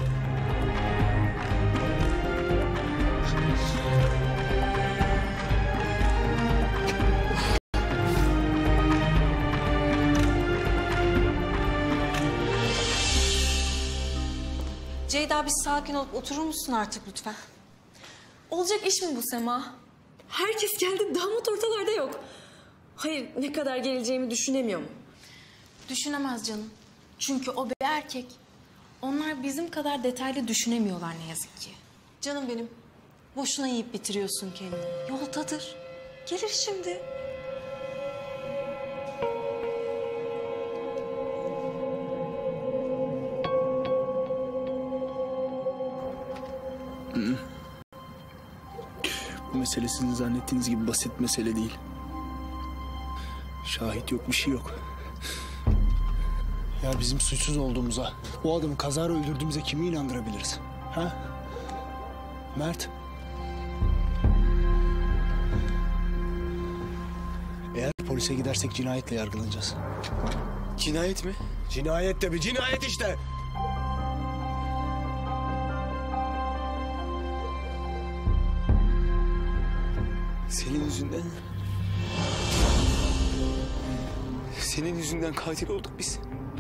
Ceyda bir sakin olup oturur musun artık lütfen? Olacak iş mi bu Sema? Herkes geldi, damat ortalarda yok. Hayır, ne kadar geleceğimi düşünemiyor mu? Düşünemez canım. Çünkü o bir erkek. Onlar bizim kadar detaylı düşünemiyorlar ne yazık ki. Canım benim, boşuna yiyip bitiriyorsun kendini. Yoldadır. Gelir şimdi. Bu mesele sizin zannettiğiniz gibi basit mesele değil. Şahit yok, bir şey yok. Ya bizim suçsuz olduğumuza, o adamı kazara öldürdüğümüze kimi inandırabiliriz? Ha? Mert. Eğer polise gidersek cinayetle yargılanacağız. Cinayet mi? Cinayet tabii, cinayet işte. Senin yüzünden... Senin yüzünden katil olduk biz.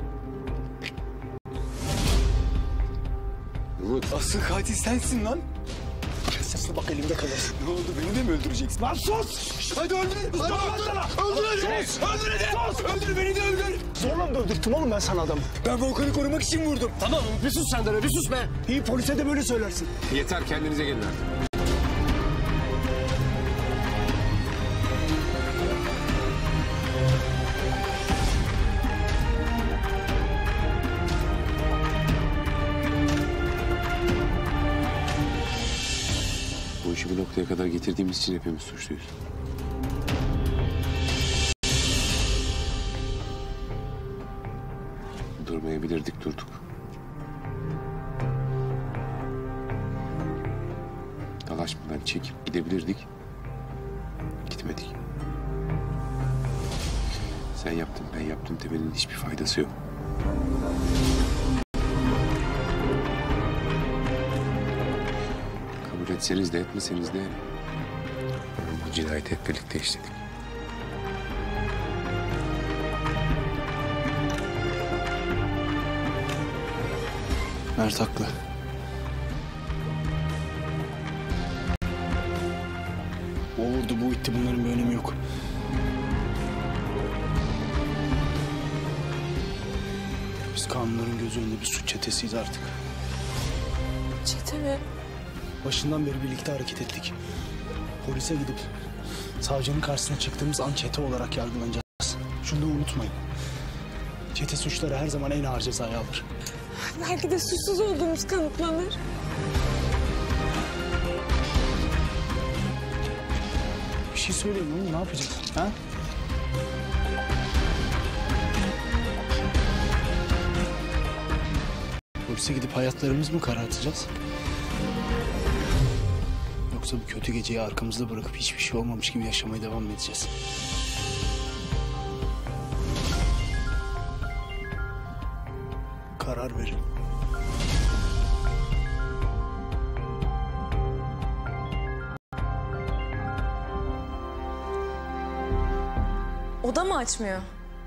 Umut. Asıl katil sensin lan. Sesine bak elimde kalırsın. Ne oldu? Beni de mi öldüreceksin? Lan sus! Hadi öldür! Hadi öldür! Öldür hadi! Sus! Öldür hadi! Sus! Öldür beni de öldür! Zorla mı öldürttüm oğlum ben sana adamı? Ben Volkan'ı korumak için vurdum. Tamam bir sus sen de be, bir sus be. İyi polise de böyle söylersin. Yeter, kendinize gelin artık. işi bu noktaya kadar getirdiğimiz için hepimiz suçluyuz. Durmayabilirdik, durduk. Dalaşmadan çekip gidebilirdik. Gitmedik. Sen yaptın, ben yaptım demenin hiçbir faydası yok. Kabul etseniz de etmeseniz de bu cinayeti hep birlikte işledik. Mert haklı. O vurdu, bu itti, bunların bir önemi yok. Biz kanunların gözü önünde bir suç çetesiyiz artık. Çete mi? Başından beri birlikte hareket ettik. Polise gidip savcının karşısına çıktığımız an çete olarak yargılanacağız. Şunu da unutmayın. Çete suçları her zaman en ağır cezayı alır. Belki de suçsuz olduğumuz kanıtlanır. Bir şey söyleyin oğlum, ne yapacağız? Ha? Polise gidip hayatlarımız mı karartacağız? Yoksa bu kötü geceyi arkamızda bırakıp hiçbir şey olmamış gibi yaşamaya devam mı edeceğiz? Karar verin. O da mı açmıyor?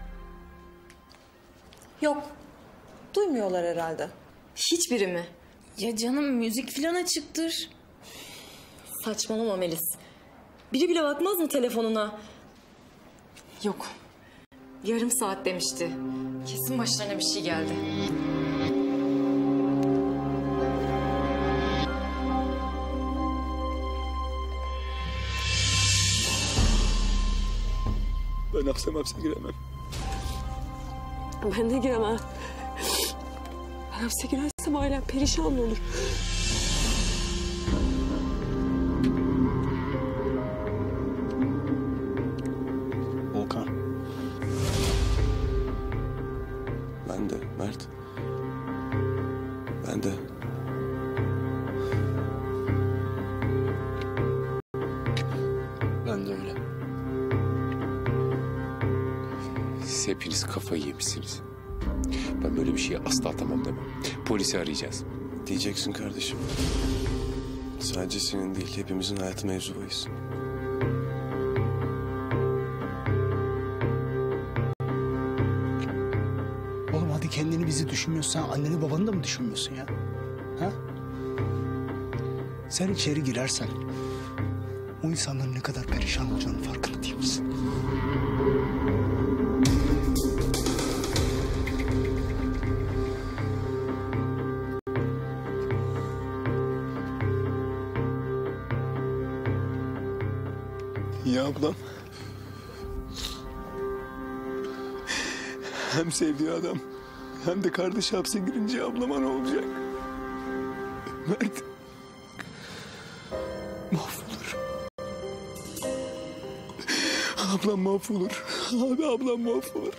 Yok. Duymuyorlar herhalde. Hiçbiri mi? Ya canım müzik falan açıktır. Saçmalama Melis. Biri bile bakmaz mı telefonuna? Yok. Yarım saat demişti. Kesin başlarına bir şey geldi. Ben hapse hapse giremem. Ben de giremem. Ben hapse girersem ailem perişan olur. Volkan. Ben de Mert. Ben de. Ben de öyle. Siz hepiniz kafayı yemişsiniz. Ben böyle bir şeye asla tamam demem. Polisi arayacağız. Diyeceksin kardeşim. Sadece senin değil, hepimizin hayatı mevzu bahis. Oğlum hadi kendini bizi düşünmüyorsan anneni babanı da mı düşünmüyorsun ya? Ha? Sen içeri girersen o insanların ne kadar perişan olacağını farkında değil misin? Ya ablam. Hem sevdiği adam hem de kardeşi hapse girince ablama ne olacak? Mert mahvolur. Ablam mahvolur. Abi ablam mahvolur.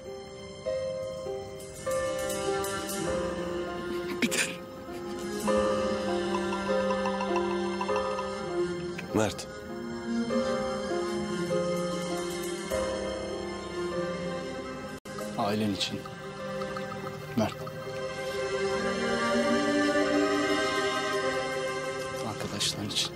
Biter. Mert. Ailen için. Mert. Arkadaşların için.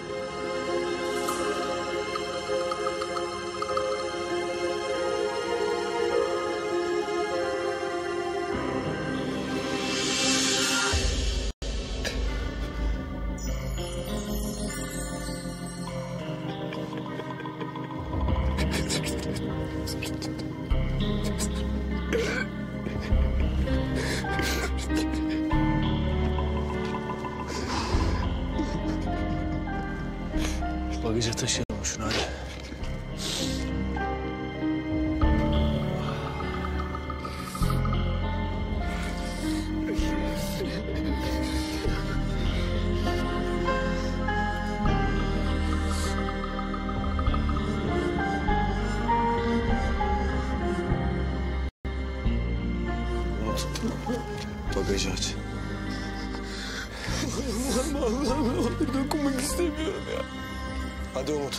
Bagaja taşıyalım şunu hadi. istemiyorum ya. Hadi Umut.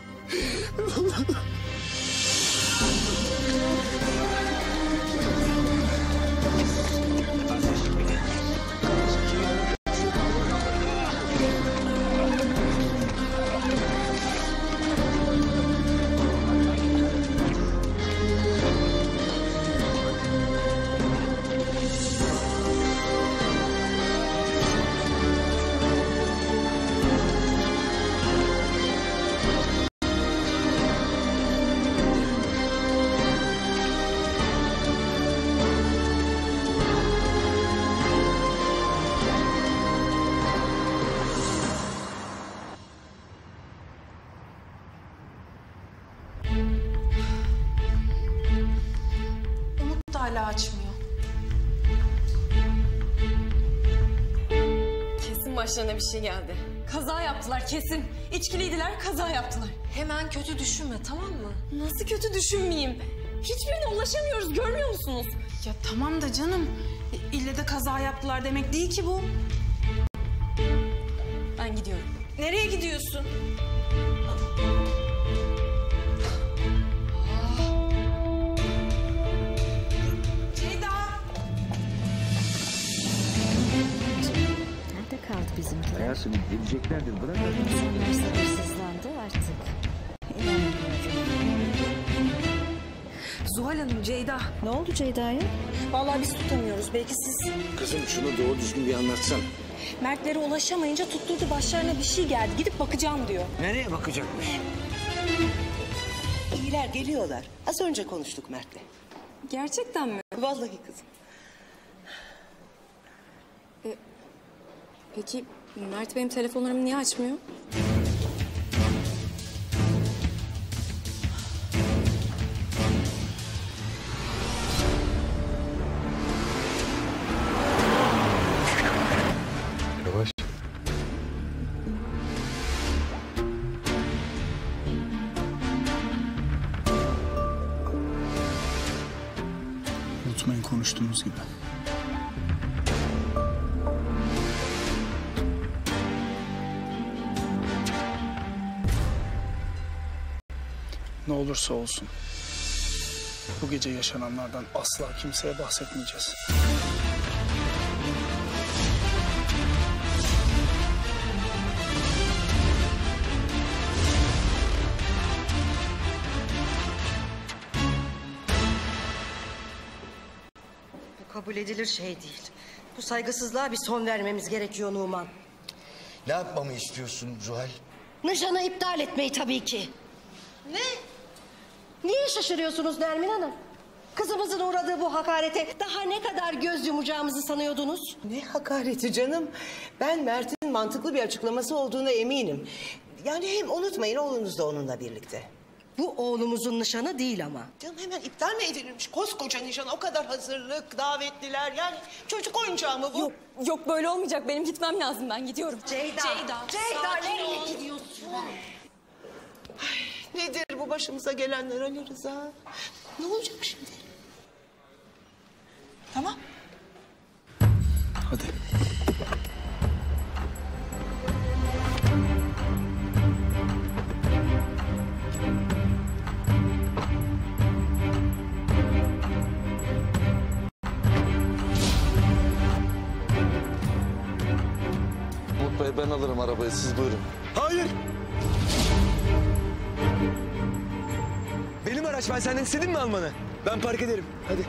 Umut da hala açmıyor. Kesin başlarına bir şey geldi. Kaza yaptılar kesin. İçkiliydiler, kaza yaptılar. Hemen kötü düşünme, tamam mı? Nasıl kötü düşünmeyeyim? Hiçbirine ulaşamıyoruz, görmüyor musunuz? Ya tamam da canım. İlle de kaza yaptılar demek değil ki bu. Ben gidiyorum. Nereye gidiyorsun? Ceyda! Nerede kaldı bizimkiler? Hayatım geleceklerdir. Bırak. İnsanlar sabırsızlandı artık. Zuhal Hanım, Ceyda. Ne oldu Ceyda'ya? Vallahi biz tutamıyoruz. Belki siz... Kızım şunu doğru düzgün bir anlatsan. Mertlere ulaşamayınca tutturdu, başlarına bir şey geldi. Gidip bakacağım diyor. Nereye bakacakmış? İyiler, geliyorlar. Az önce konuştuk Mert'le. Gerçekten mi? Vallahi kızım. E, peki Mert benim telefonlarımı niye açmıyor? Yavaş. Unutmayın konuştuğumuz gibi. Ne olursa olsun bu gece yaşananlardan asla kimseye bahsetmeyeceğiz. Bu kabul edilir şey değil. Bu saygısızlığa bir son vermemiz gerekiyor Numan. Ne yapmamı istiyorsun Zuhal? Nişanı iptal etmeyi tabii ki. Ne? Niye şaşırıyorsunuz Nermin Hanım? Kızımızın uğradığı bu hakarete daha ne kadar göz yumacağımızı sanıyordunuz? Ne hakareti canım? Ben Mert'in mantıklı bir açıklaması olduğuna eminim. Yani hem unutmayın oğlunuz da onunla birlikte. Bu oğlumuzun nişanı değil ama. Canım hemen iptal mi edilmiş? Koskoca nişan, o kadar hazırlık, davetliler yani çocuk oyuncağı mı bu? Yok, yok böyle olmayacak. Benim gitmem lazım. Ben gidiyorum. Ceyda, Ceyda, Ceyda nereye ol. gidiyorsun? Ay, nedir bu başımıza gelenler Ali Rıza? Ne olacak şimdi? Tamam. Hadi. Umut Bey ben alırım arabayı, siz buyurun. Hayır. Benim araç, ben senden istedim mi almanı? Ben park ederim, hadi.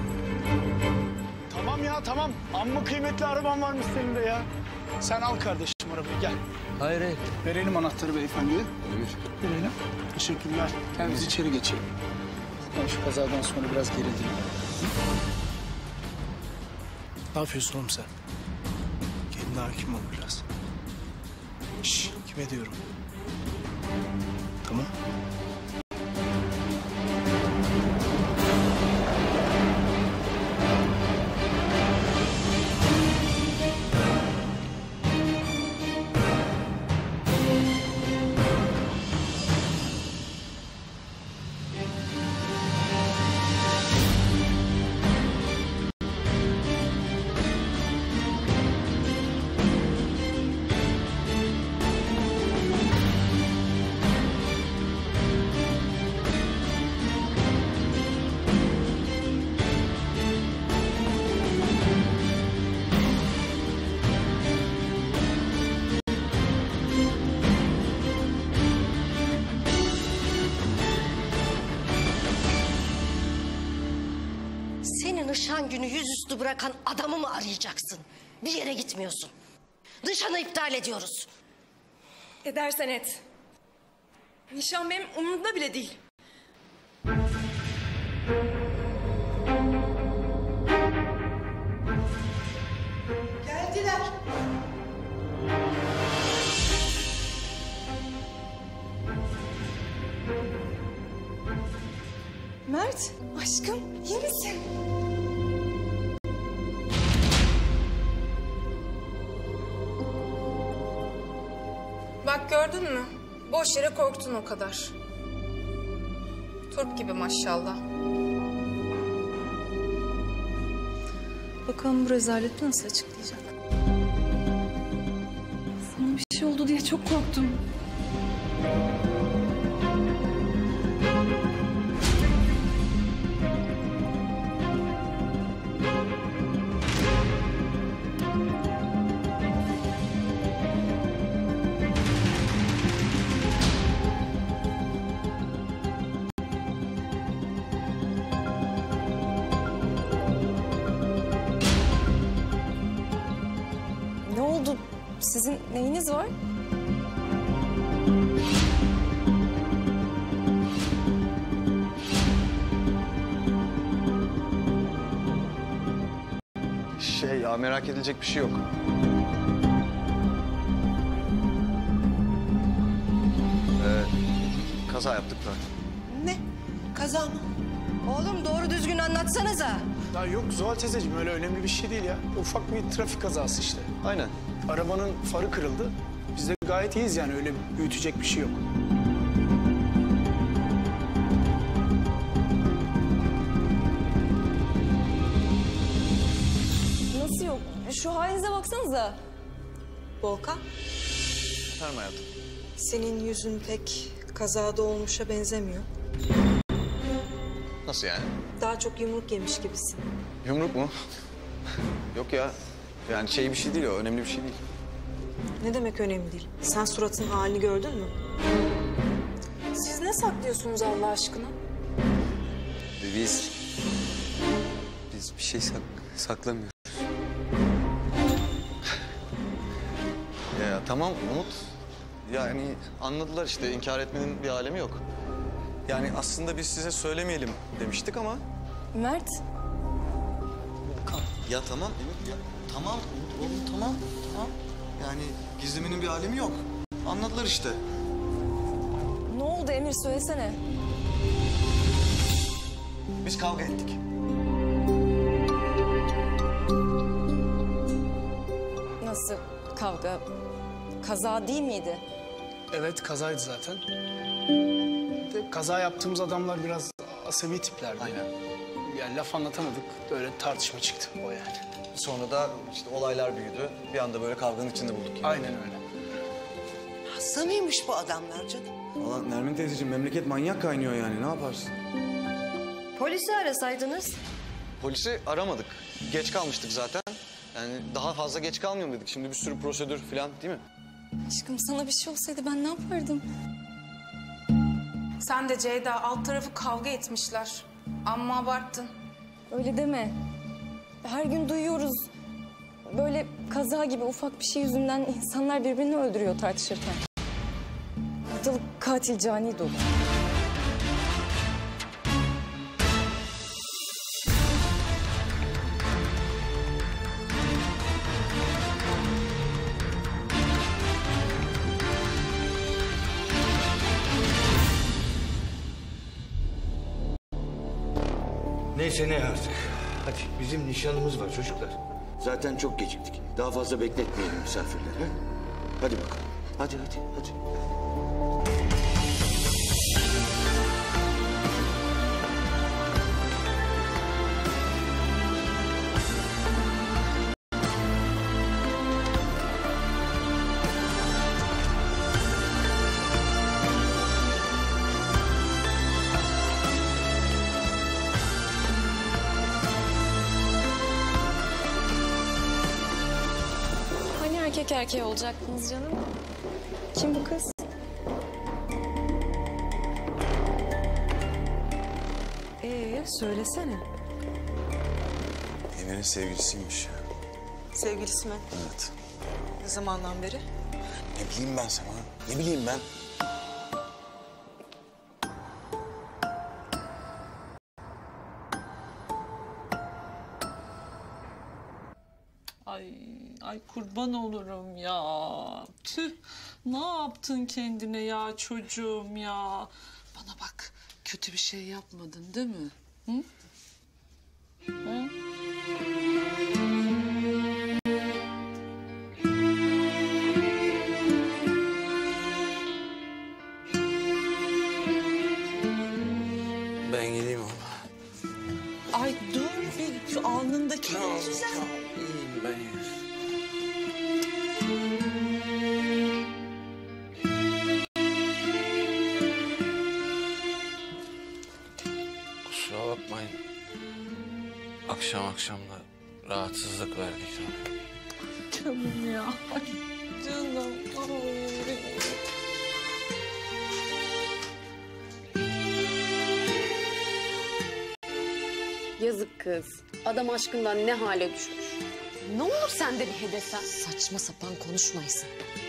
Tamam ya tamam. Amma kıymetli araban varmış senin de ya. Sen al kardeşim arabayı gel. Hayır hayır. Verelim anahtarı beyefendi. Verelim. Teşekkürler. Gel biz içeri geçelim. Ben şu kazadan sonra biraz gerildim. Ne yapıyorsun oğlum sen? Kendine hakim ol biraz. Şşş, kime diyorum? Tamam. nişan günü yüzüstü bırakan adamı mı arayacaksın? Bir yere gitmiyorsun. Nişanı iptal ediyoruz. Edersen et. Nişan benim umurumda bile değil. Geldiler. Mert, aşkım iyi misin? Bak gördün mü? Boş yere korktun o kadar. Turp gibi maşallah. Bakalım bu rezaleti nasıl açıklayacak? Sana bir şey oldu diye çok korktum. Ne oldu? Sizin neyiniz var? Şey ya, merak edilecek bir şey yok. Ee, kaza yaptık da. Ne? Kaza mı? Oğlum doğru düzgün anlatsanıza. Ya yok Zuhal teyzeciğim, öyle önemli bir şey değil ya. Ufak bir trafik kazası işte. Aynen. Arabanın farı kırıldı. Biz de gayet iyiyiz yani, öyle büyütecek bir şey yok. Nasıl yok? Şu halinize baksanıza. Volkan, Efendim hayatım. senin yüzün pek kazada olmuşa benzemiyor. Nasıl yani? Daha çok yumruk yemiş gibisin. Yumruk mu? Yok ya. Yani şey bir şey değil o, önemli bir şey değil. Ne demek önemli değil? Sen suratın halini gördün mü? Siz ne saklıyorsunuz Allah aşkına? Biz... Biz bir şey sak saklamıyoruz. Ya tamam Umut. Yani anladılar işte, inkar etmenin bir alemi yok. Yani aslında biz size söylemeyelim demiştik ama... Mert. Ya tamam Umut ya. Tamam Umut oğlum, tamam. Tamam. Yani gizlemenin bir alemi yok. Anladılar işte. Ne oldu Emir söylesene. Biz kavga ettik. Nasıl kavga? Kaza değil miydi? Evet, kazaydı zaten. De, kaza yaptığımız adamlar biraz asabi tiplerdi. Aynen. Yani laf anlatamadık, böyle tartışma çıktı o yani. Sonra da işte olaylar büyüdü. Bir anda böyle kavganın içinde bulduk. Yani. Aynen öyle. Hasta mıymış bu adamlar canım? Valla Nermin teyzeciğim, memleket manyak kaynıyor yani, ne yaparsın? Polisi arasaydınız. Polisi aramadık. Geç kalmıştık zaten. Yani daha fazla geç kalmayalım dedik. Şimdi bir sürü prosedür falan, değil mi? Aşkım sana bir şey olsaydı ben ne yapardım? Sen de Ceyda, alt tarafı kavga etmişler. Amma abarttın. Öyle deme. Her gün duyuyoruz. Böyle kaza gibi ufak bir şey yüzünden insanlar birbirini öldürüyor tartışırken. Ortalık katil cani dolu. Neyse ne artık. Hadi bizim nişanımız var çocuklar. Zaten çok geciktik. Daha fazla bekletmeyelim misafirleri. Ha? Hadi bakalım. Hadi hadi hadi. Hani erkek erkeğe olacaktınız canım? Kim bu kız? Ee, söylesene. Yengenin sevgilisiymiş. Sevgilisi mi? Evet. Ne zamandan beri? Ne bileyim ben sana? Ne bileyim ben? Ay, ay kurban olurum ya. Tüh, ne yaptın kendine ya çocuğum ya? Bana bak, kötü bir şey yapmadın değil mi? Hı? Hı? Ben gideyim ama. Ay dur bir şu alnındaki ne güzel. İyiyim ben iyiyim. Kusura bakmayın. Akşam akşam da rahatsızlık verdik sana. Canım ya. Ay, canım. Ay, benim. Yazık kız. Adam aşkından ne hale düşmüş. Ne olur sen de bir hedeflen. Saçma sapan konuşmayız.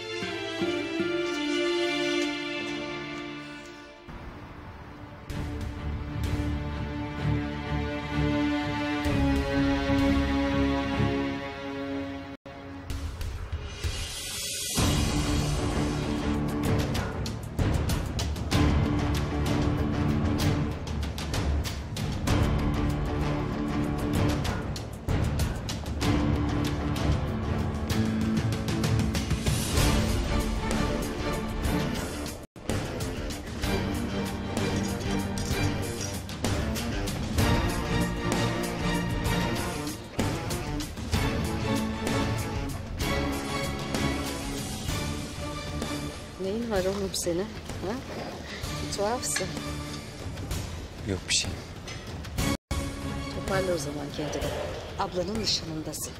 Neyin var oğlum senin? Ha? Bir tuhafsın. Yok bir şey. Toparla o zaman kendini. Ablanın nişanındasın.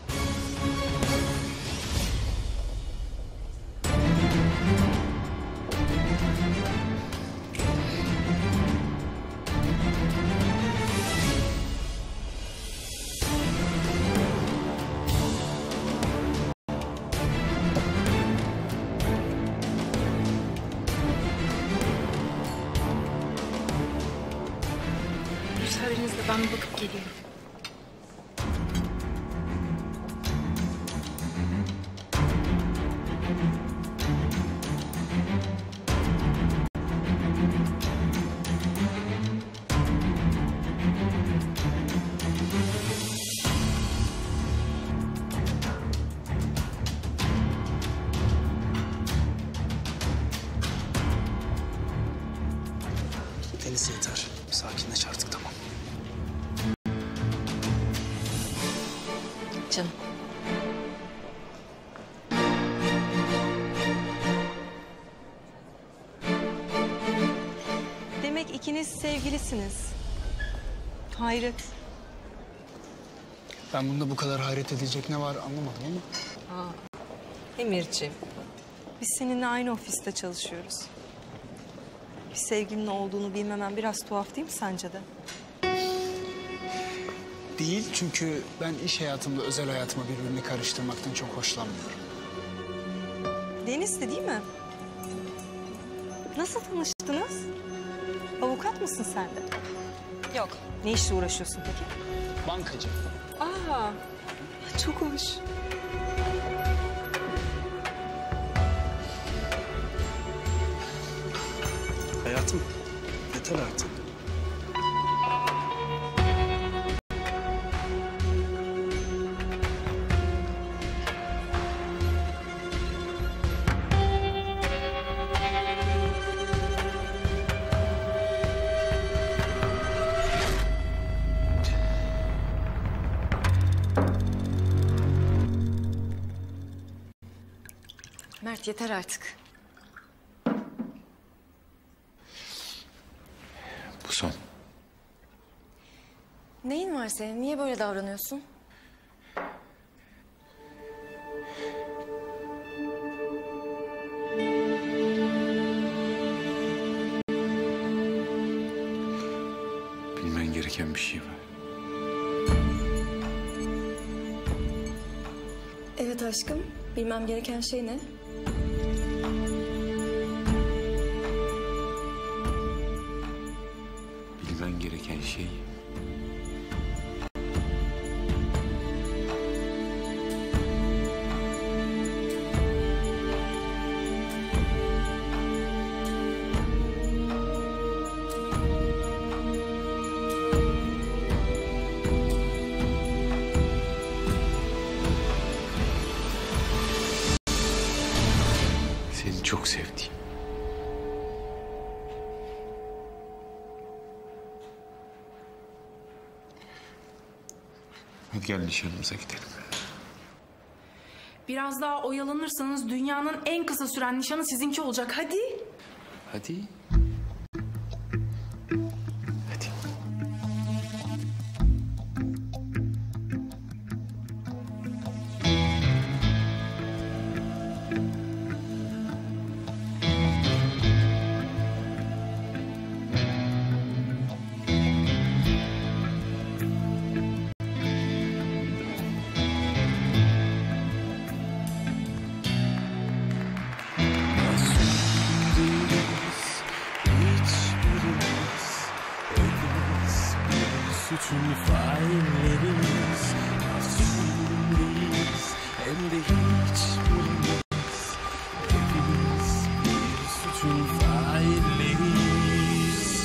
Müsaadenizle ben bir bakıp geliyorum. Deniz yeter. Sakinleş artık, tamam. Canım. Demek ikiniz sevgilisiniz. Hayret. Ben bunda bu kadar hayret edecek ne var anlamadım ama. Aa, Emirciğim, biz seninle aynı ofiste çalışıyoruz. Bir sevgilinin olduğunu bilmemen biraz tuhaf değil mi sence de? Değil, çünkü ben iş hayatımla özel hayatımı birbirine karıştırmaktan çok hoşlanmıyorum. Deniz de değil mi? Nasıl tanıştınız? Avukat mısın sen de? Yok. Ne işle uğraşıyorsun peki? Bankacı. Aa, çok hoş. Hayatım, yeter artık. Mert yeter artık. Bu son. Neyin var senin? Niye böyle davranıyorsun? Bilmen gereken bir şey var. aşkım, bilmem gereken şey ne? Bilmen gereken şey... Seni çok sevdiğim. Hadi gel nişanımıza gidelim. Biraz daha oyalanırsanız dünyanın en kısa süren nişanı sizinki olacak. Hadi. Hadi. Suçun failleriyiz, masum değiliz, hem de hiçbirimiz. Hepimiz bir suçun failleriyiz.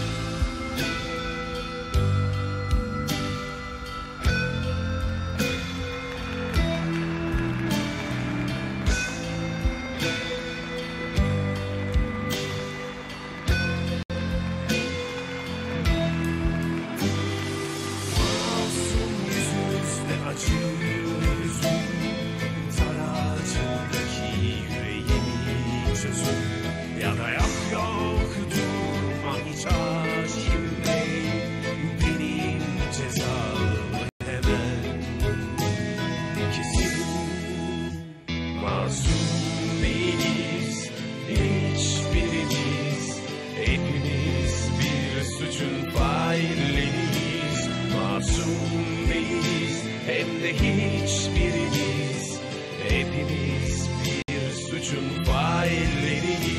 Ya da yok yok durma hiç aşkım değil. Benim cezam hemen kesin. Masum değiliz hiçbirimiz. Hepimiz bir suçun failleriyiz. Masum değiliz hem de hiçbirimiz. Hepimiz bir suçun failleriyiz.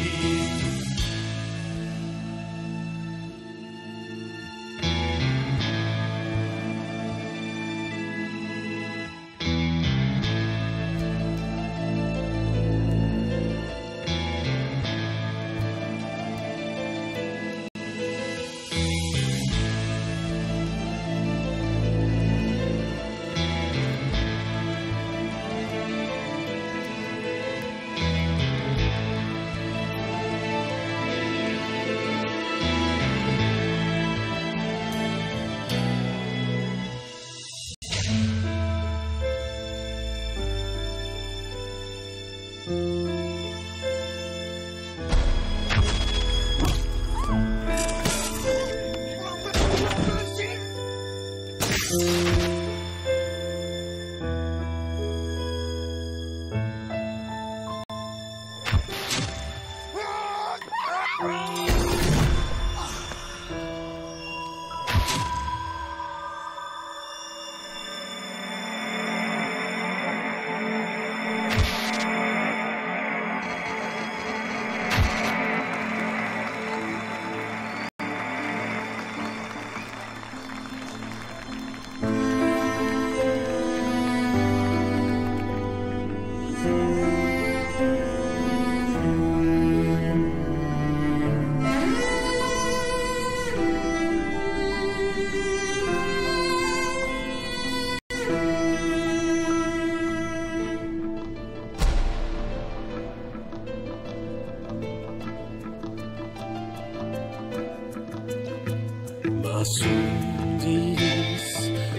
Masum değiliz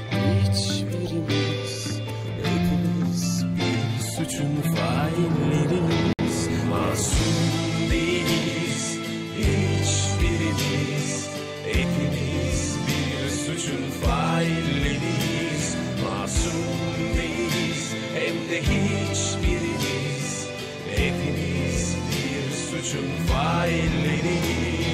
hiçbirimiz. Hepimiz bir suçun failleriyiz. Masum değiliz hiçbirimiz. Hepimiz bir suçun failleriyiz. Masum değiliz hem de hiçbirimiz. Hepimiz bir suçun failleriyiz.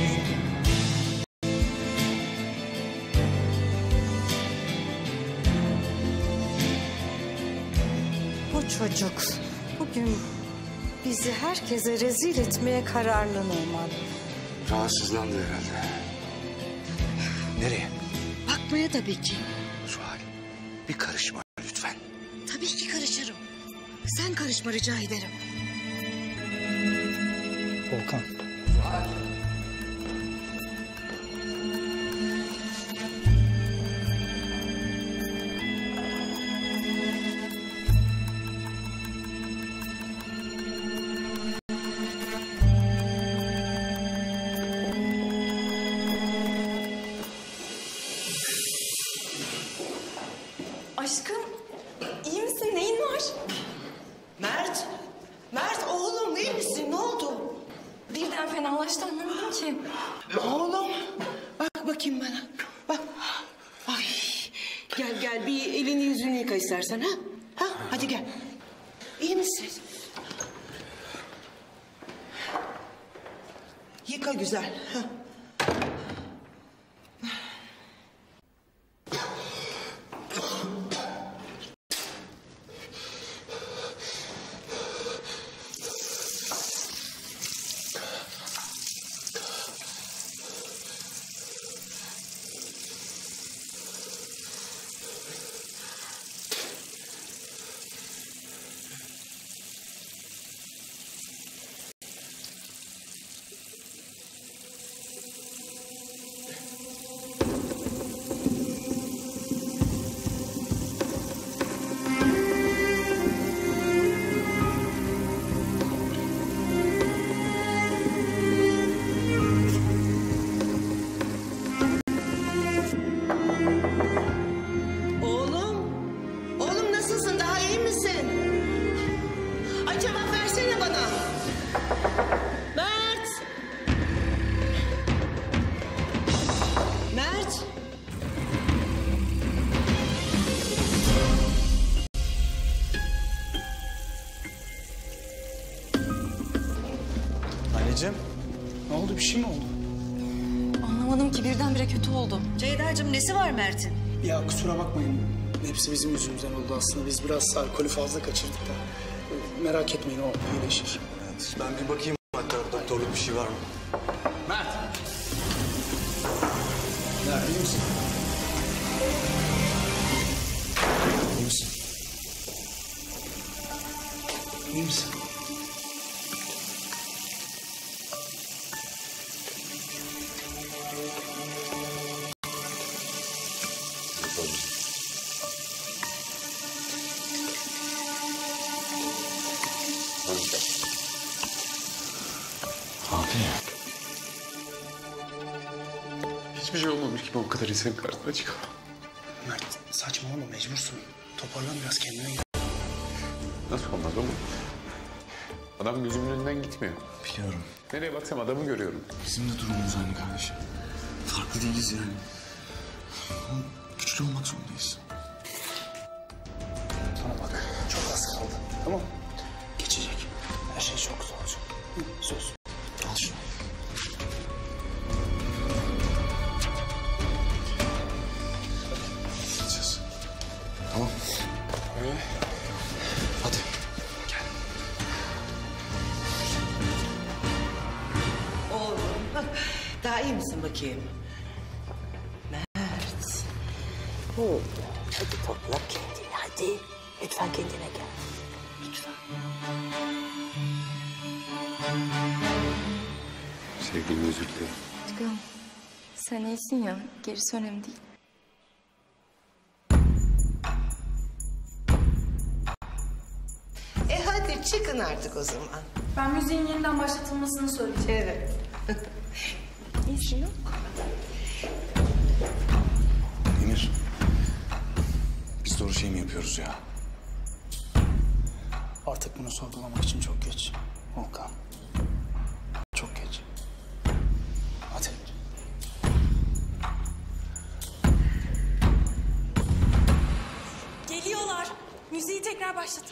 çocuk bugün bizi herkese rezil etmeye kararlı Numan. Rahatsızlandı herhalde. Nereye? Bakmaya tabii ki. Zuhal, bir karışma lütfen. Tabii ki karışırım. Sen karışma rica ederim. Volkan. Zuhal. Aşkım, iyi misin? Neyin var? Mert, Mert oğlum iyi misin? Ne oldu? Birden fenalaştı, anlamadım ki. Oğlum, bak bakayım bana. Bak. Ay, gel gel bir elini yüzünü yıka istersen ha. Ha, hadi gel. İyi misin? Yıka güzel. Ha. Anneciğim, ne oldu? Bir şey mi oldu? Anlamadım ki, birdenbire kötü oldu. Ceyda'cığım nesi var Mert'in? Ya kusura bakmayın. Hepsi bizim yüzümüzden oldu aslında. Biz biraz alkolü fazla kaçırdık da. Merak etmeyin, o iyileşir. Evet, ben bir bakayım hatta doktorluk bir şey var mı? Mert! Mert, iyi misin? İyi misin? İyi misin? Abi. Hiçbir şey olmamış gibi o kadar insan karşısına çıkamam. Mert, saçmalama, mecbursun. Toparlan biraz, kendine gel. Nasıl olmaz oğlum? Adam gözümün önünden gitmiyor. Biliyorum. Nereye baksam adamı görüyorum. Bizim de durumumuz aynı kardeşim. Farklı değiliz yani. Ama güçlü olmak zorundayız. Sana bak, çok az kaldı. Tamam mı? Geçecek. Her şey çok güzel olacak. Hı, söz. Al şunu. Gideceğiz. Tamam. Ee? Hadi. Gel. Oğlum, daha iyi misin bakayım? Mert. Oğlum, hadi topla kendini, hadi. Lütfen kendine gel. Lütfen. Sevgilim, özür dilerim. Aşkım, sen iyisin ya, gerisi önemli değil. E hadi çıkın artık o zaman. Ben müziğin yeniden başlatılmasını söyleyeceğim. Evet. İyisin yok. Emir. Biz doğru şey mi yapıyoruz ya? Artık bunu sorgulamak için çok geç. Volkan. Çok geç. Hadi. Geliyorlar. Müziği tekrar başlatın.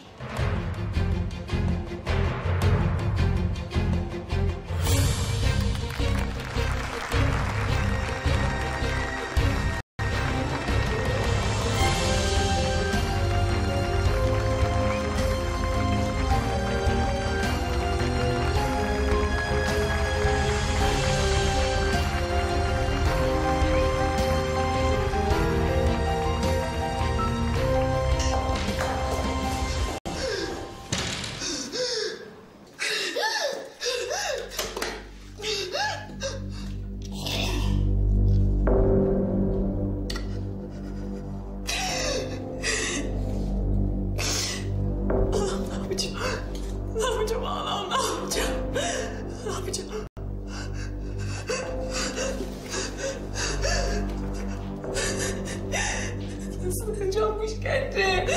kötü.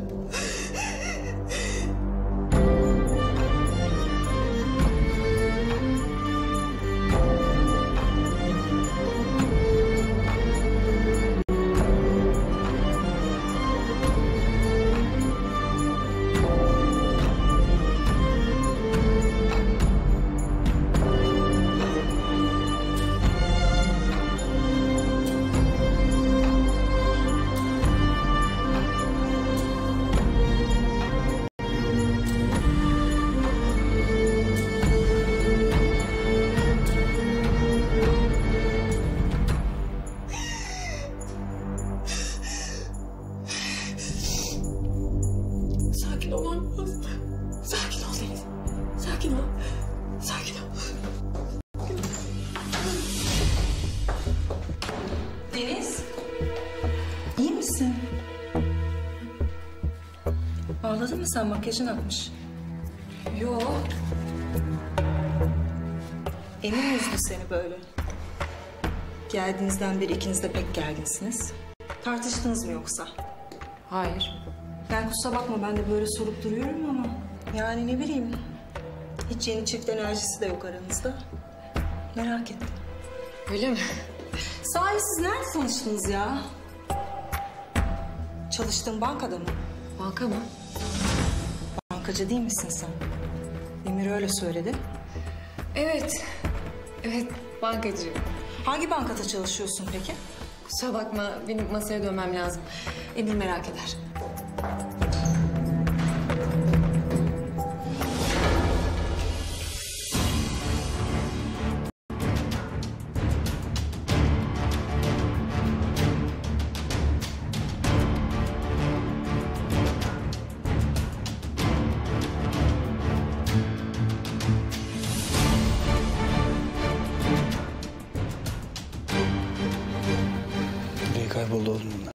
Sakin ol Abbas. Sakin ol Deniz. Sakin ol. Sakin ol. Deniz, iyi misin? Ağladın mı sen? Makyajın akmış. Yok. Emin üzdü seni böyle. Geldiğinizden beri ikiniz de pek gerginsiniz. Tartıştınız mı yoksa? Hayır. Ben kusura bakma, ben de böyle sorup duruyorum ama... Yani ne bileyim, hiç yeni çift enerjisi de yok aranızda. Merak ettim. Öyle mi? Sahi siz nerede tanıştınız ya? Çalıştığın bankada mı? Banka mı? Bankacı değil misin sen? Emir öyle söyledi. Evet. Evet, bankacıyım. Hangi bankada çalışıyorsun peki? Kusura bakma, benim masaya dönmem lazım. Emir merak eder. Nereye kayboldu oğlum bunlar?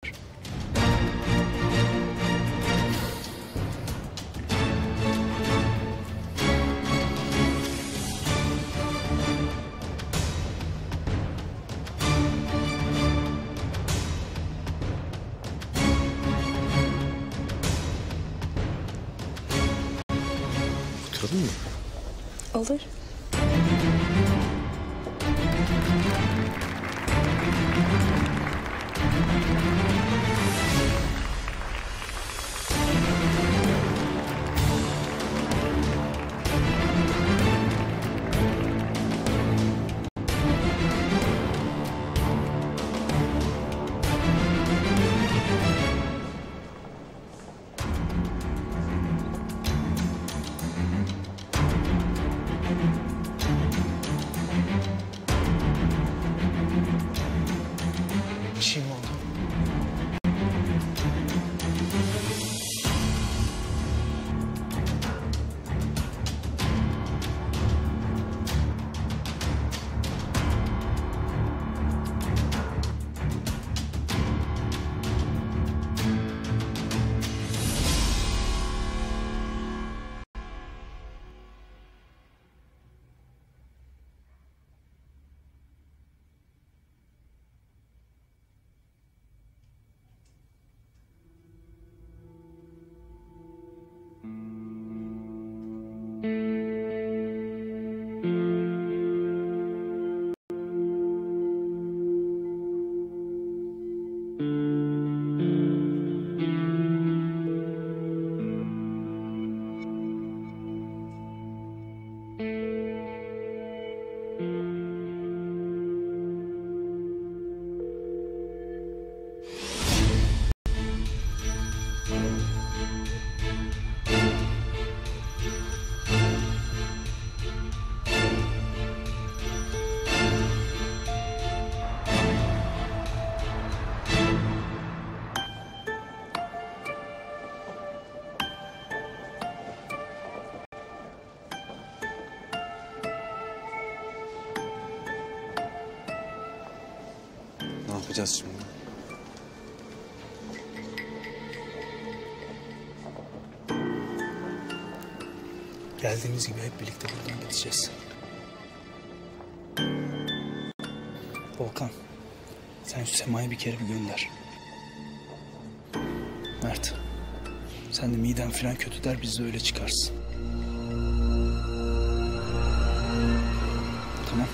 Oturalım mı? Olur. Bir şey mi oldu? Ne yapacağız şimdi? Geldiğimiz gibi hep birlikte buradan gideceğiz. Volkan, sen şu Sema'yı bir kere bir gönder. Mert. Sen de miden falan kötü der, biz de öyle çıkarsın. Tamam.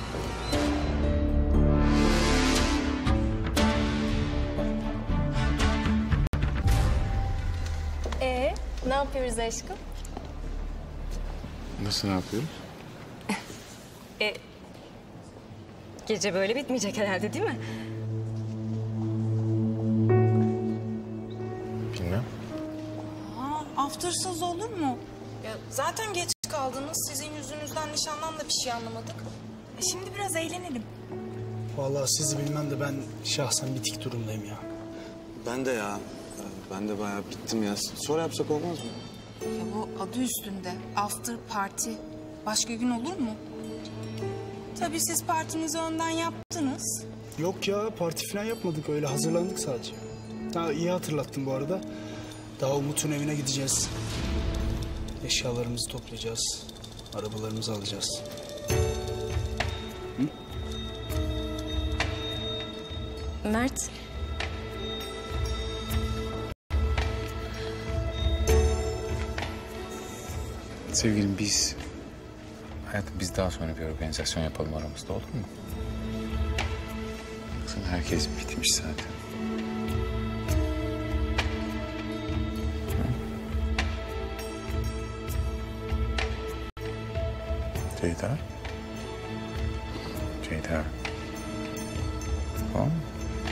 Ee, ne yapıyoruz aşkım? Nasıl ne yapıyoruz? E, gece böyle bitmeyecek herhalde değil mi? Bilmem. Aa, aftersız olur mu? Ya zaten geç kaldınız. Sizin yüzünüzden nişandan da bir şey anlamadık. E şimdi biraz eğlenelim. Vallahi sizi bilmem de ben şahsen bitik durumdayım ya. Ben de ya. Ben de bayağı bittim ya. Sonra yapsak olmaz mı? Ya bu adı üstünde. After party. Başka gün olur mu? Tabii siz partinizi önden yaptınız. Yok ya, parti falan yapmadık, öyle hazırlandık sadece. Ha, iyi hatırlattın bu arada. Daha Umut'un evine gideceğiz. Eşyalarımızı toplayacağız. Arabalarımızı alacağız. Hı? Mert. Sevgilim biz... Hayatım biz daha sonra bir organizasyon yapalım aramızda, olur mu? Baksana herkes bitmiş zaten. Ceyda. Ceyda. Tamam mı?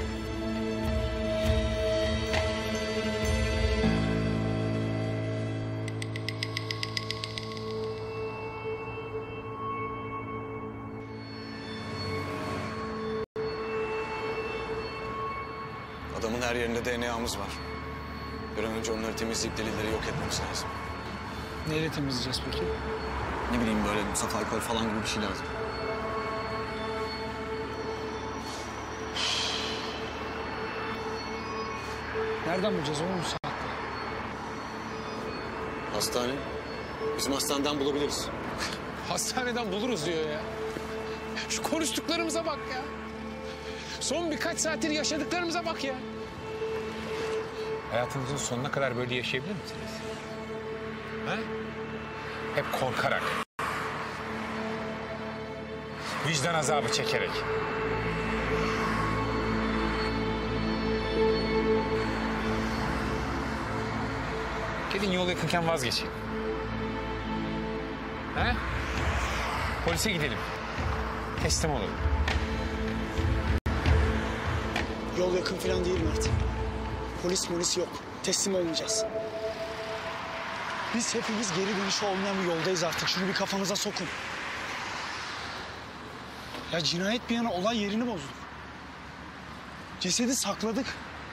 Adamın her yerinde D N A'mız var. Bir an önce onları temizleyip delilleri yok etmemiz lazım. Neyle temizleyeceğiz peki? Ne bileyim böyle saf alkol falan gibi bir şey lazım. Nereden bulacağız oğlum bu saatte? Hastane. Bizim hastaneden bulabiliriz. Hastaneden buluruz diyor ya. Şu konuştuklarımıza bak ya. Son birkaç saattir yaşadıklarımıza bak ya. Hayatınızın sonuna kadar böyle yaşayabilir misiniz? Ha? Hep korkarak. Vicdan azabı çekerek. Gelin yol yakınken vazgeçin. Ha? Polise gidelim. Teslim olalım. Yol yakın falan değil Mert. Polis molis yok. Teslim olmayacağız. Biz hepimiz geri dönüşü olmayan bir yoldayız artık. Şunu bir kafanıza sokun. Ya cinayet bir yana olay yerini bozduk. Cesedi sakladık.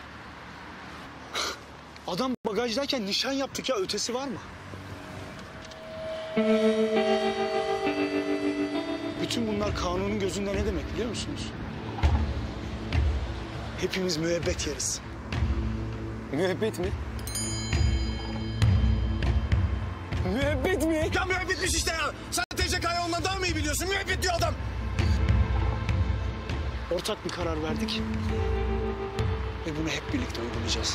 Adam bagajdayken nişan yaptık ya, ötesi var mı? Bütün bunlar kanunun gözünde ne demek biliyor musunuz? Hepimiz müebbet yeriz. Müebbet mi? Müebbet mi? Ya müebbetmiş işte ya. Sen T C K'yı ondan daha mı iyi biliyorsun? Müebbet diyor adam. Ortak bir karar verdik. Ve bunu hep birlikte uygulayacağız.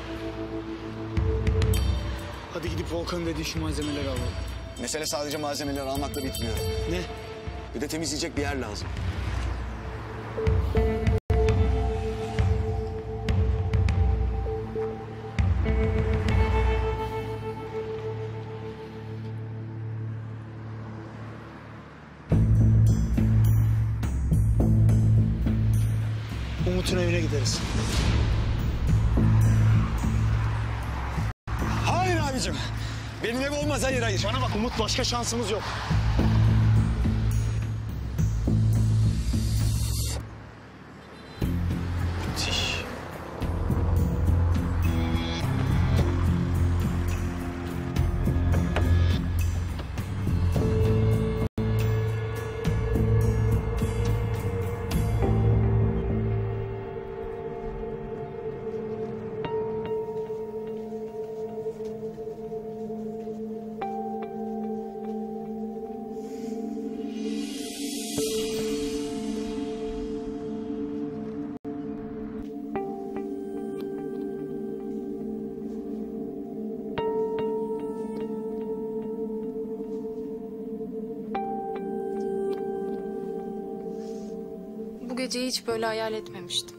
Hadi gidip Volkan'ın dediği şu malzemeleri alalım. Mesele sadece malzemeleri almakla bitmiyor. Ne? Bir de temizleyecek bir yer lazım. Umut'un evine gideriz. Hayır abicim. Benim ev olmaz, hayır hayır. Bana bak Umut, başka şansımız yok. Müthiş. bu geceyi hiç böyle hayal etmemiştim.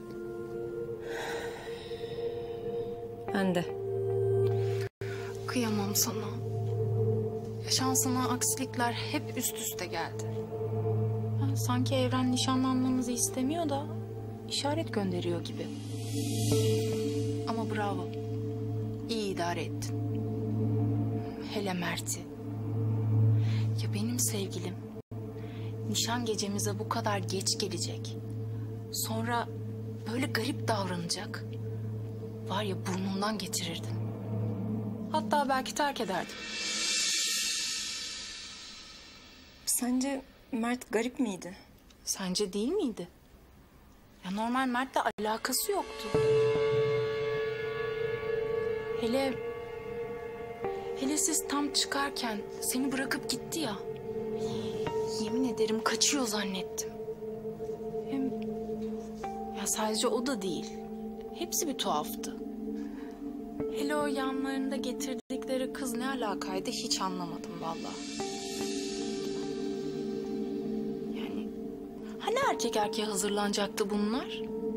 Ben de. Kıyamam sana. Ya şansına aksilikler hep üst üste geldi. Ha, sanki evren nişanlanmamızı istemiyor da işaret gönderiyor gibi. Ama bravo. İyi idare ettin. Hele Mert'i. Ya benim sevgilim nişan gecemize bu kadar geç gelecek. Sonra böyle garip davranacak. Var ya burnundan getirirdin. Hatta belki terk ederdim. Sence Mert garip miydi? Sence değil miydi? Ya normal Mert'le alakası yoktu. Hele... Hele siz tam çıkarken seni bırakıp gitti ya. Yemin ederim kaçıyor zannettim. Hem... Ya sadece o da değil. Hepsi bir tuhaftı. Hele o yanlarında getirdikleri kız ne alakaydı hiç anlamadım vallahi. Yani hani erkek erkeğe hazırlanacaktı bunlar?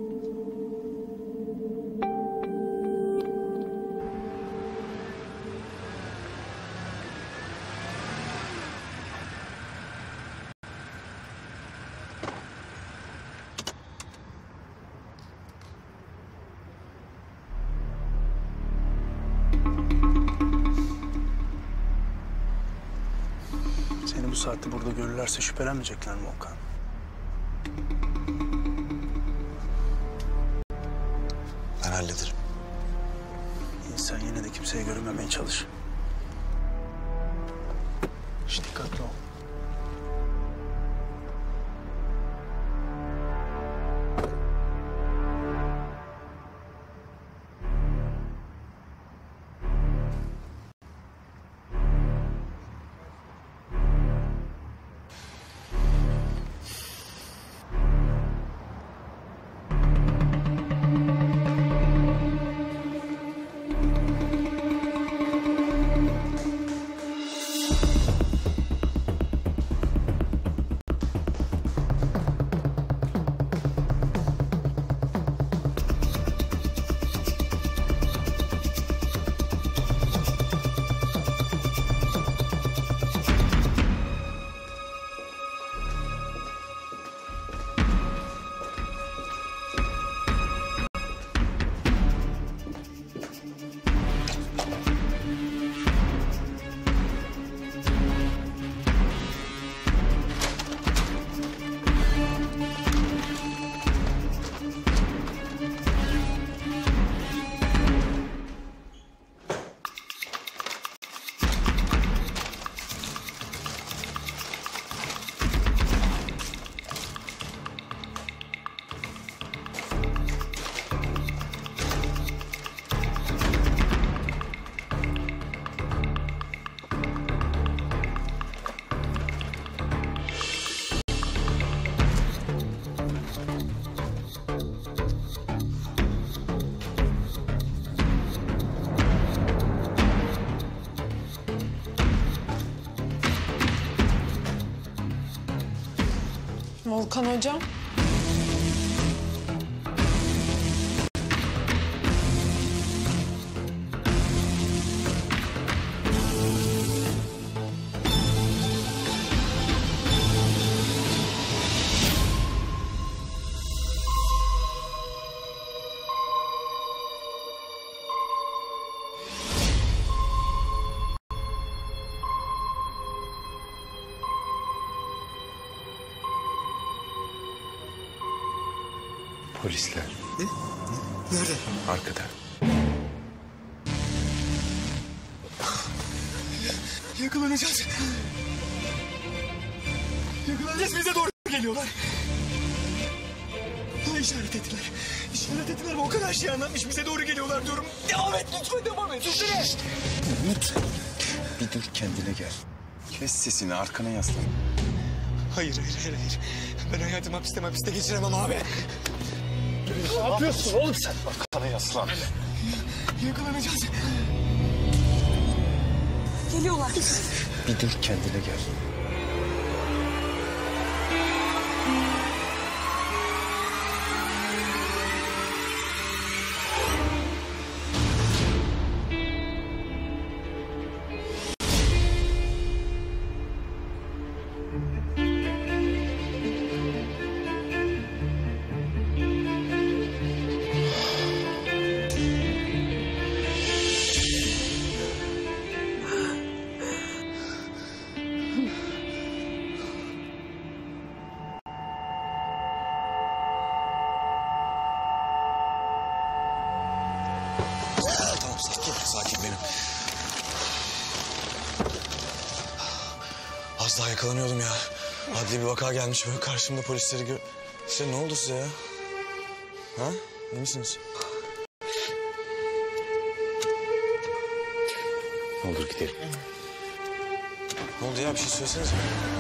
Seni bu saatte burada görürlerse şüphelenmeyecekler mi Volkan? Ben hallederim. Sen yine de kimseye görünmemeye çalış. İşte dikkatli ol. Volkan hocam. Polisler. Ne? Nerede? Arkada. Yakalanacağız. Yakalanacağız, bize doğru geliyorlar. Ha, işaret ettiler. İşaret ettiler. O kadar şey anlatmış, bize doğru geliyorlar diyorum. Devam et lütfen, devam et. Üstüne. Umut. Bir dur, kendine gel. Kes sesini, arkana yaslan. Hayır, hayır, hayır, hayır. Ben hayatımı hapiste hapiste geçiremem abi. Ne yapıyorsun oğlum sen? Arkana yaslan. Yakalanacağız. Geliyorlar. Bir dur, kendine gel. Sakin, sakin benim. Az daha yakalanıyordum ya. Adli bir vaka gelmiş böyle karşımda polisleri gör... Size ne oldu size ya? Ha? İyi misiniz? Ne olur gidelim. Ne oldu ya? Bir şey söylesenize.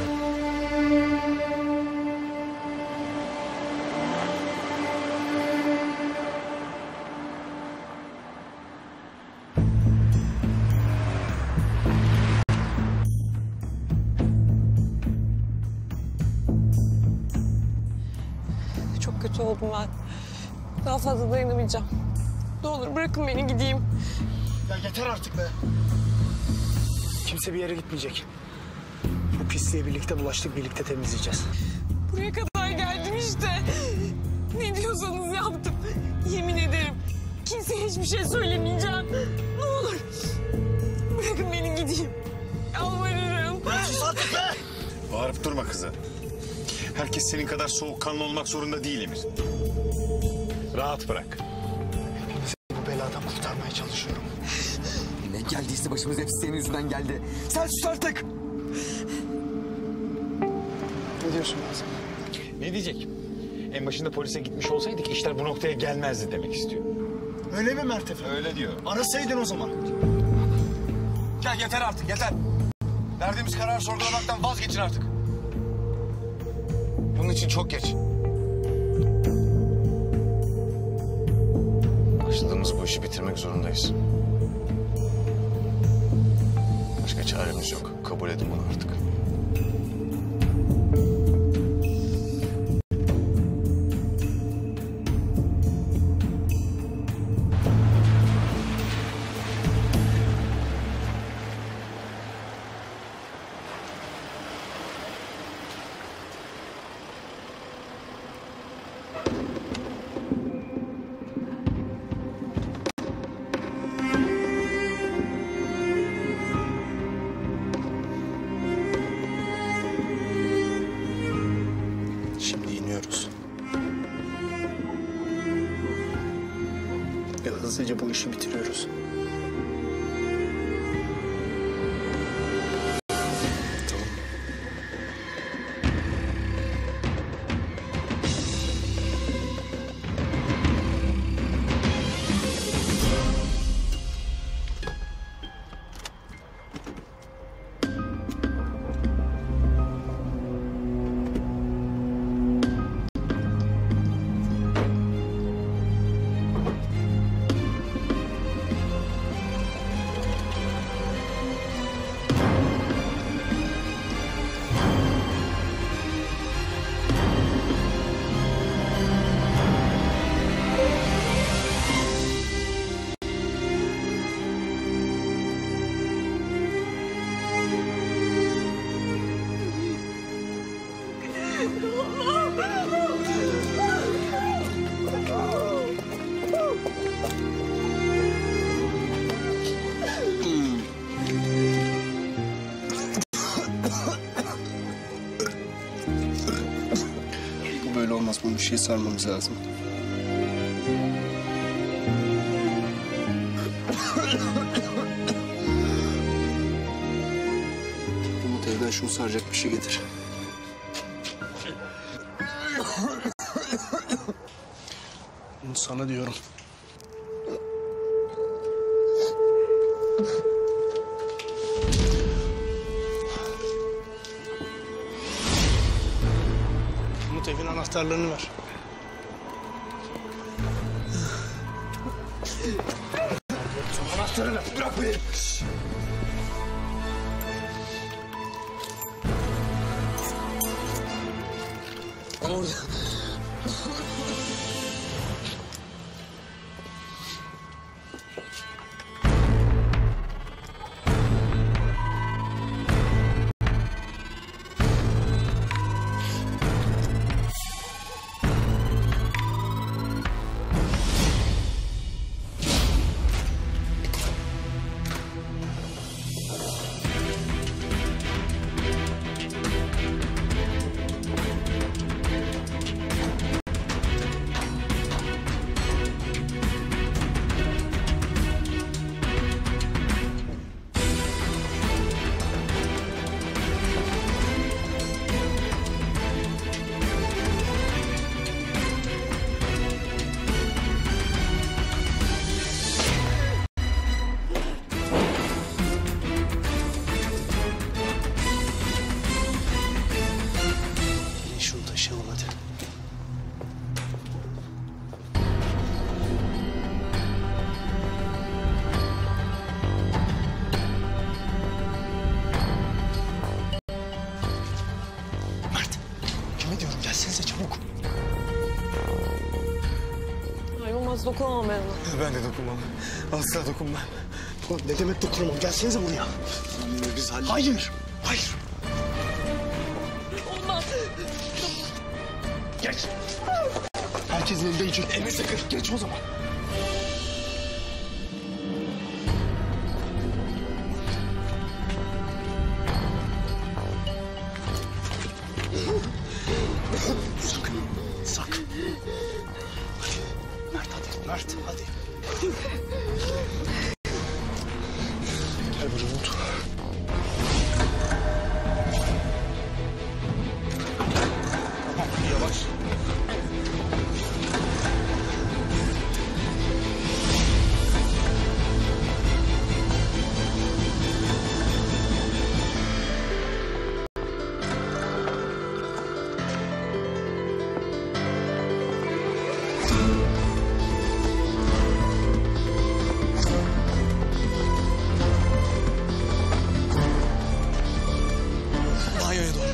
Çok kötü oldum ben. Daha fazla dayanamayacağım. Ne olur bırakın beni gideyim. Ya yeter artık be. Kimse bir yere gitmeyecek. Bu pisliğe birlikte bulaştık, birlikte temizleyeceğiz. Buraya kadar geldim işte. Ne diyorsanız yaptım. Yemin ederim kimseye hiçbir şey söylemeyeceğim. Ne olur bırakın beni gideyim. Yalvarırım. Sus artık be! Bağırıp durma kızı. Herkes senin kadar soğukkanlı olmak zorunda değil Emir. Rahat bırak. Hepinizi bu beladan kurtarmaya çalışıyorum. Ne geldiyse başımız hepsi senin yüzünden geldi. Sen sus artık! Ne diyorsun Nazım? Ne diyecek? En başında polise gitmiş olsaydık işler bu noktaya gelmezdi demek istiyor. Öyle mi Mert Efe? Öyle diyor. Arasaydın o zaman. Ya yeter artık, yeter. Verdiğimiz kararı sorgulamaktan vazgeçin artık. Bunun için çok geç. Başladığımız bu işi bitirmek zorundayız. Başka çaremiz yok. Kabul edin bunu artık. Şimdi iniyoruz. Ve hızlıca bu işi bitiriyoruz. Tamam. Bu böyle olmaz. Bunu bir şey sarmamız lazım. Umut evden şunu saracak bir şey getir. Umut sana diyorum. Umut evin anahtarlarını ver. Anahtarını bırak beni. Orada. Gelsenize çabuk. Ay olmaz, dokunamam ben ona. Ben de dokunmam. Asla dokunmam. Ulan ne demek dokunamam? Gelsenize buraya. Biz hallederiz. Hayır. Hayır. Olmaz. Geç. Herkesin elinde için. Elini sakın. Geç o zaman. Sakın. Sakın. Hadi. Mert hadi. Mert hadi. Gel buraya Umut. Yavaş. Banyoya doğru.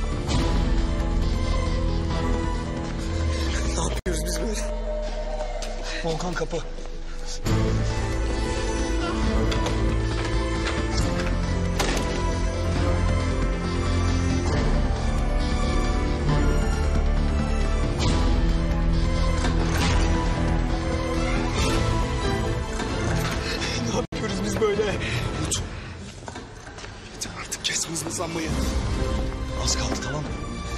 Ne yapıyoruz biz böyle? Volkan kapı. Ne yapıyoruz biz böyle? Umut. Yeter artık, kes mızmızlanmayı. Az kaldı, tamam mı?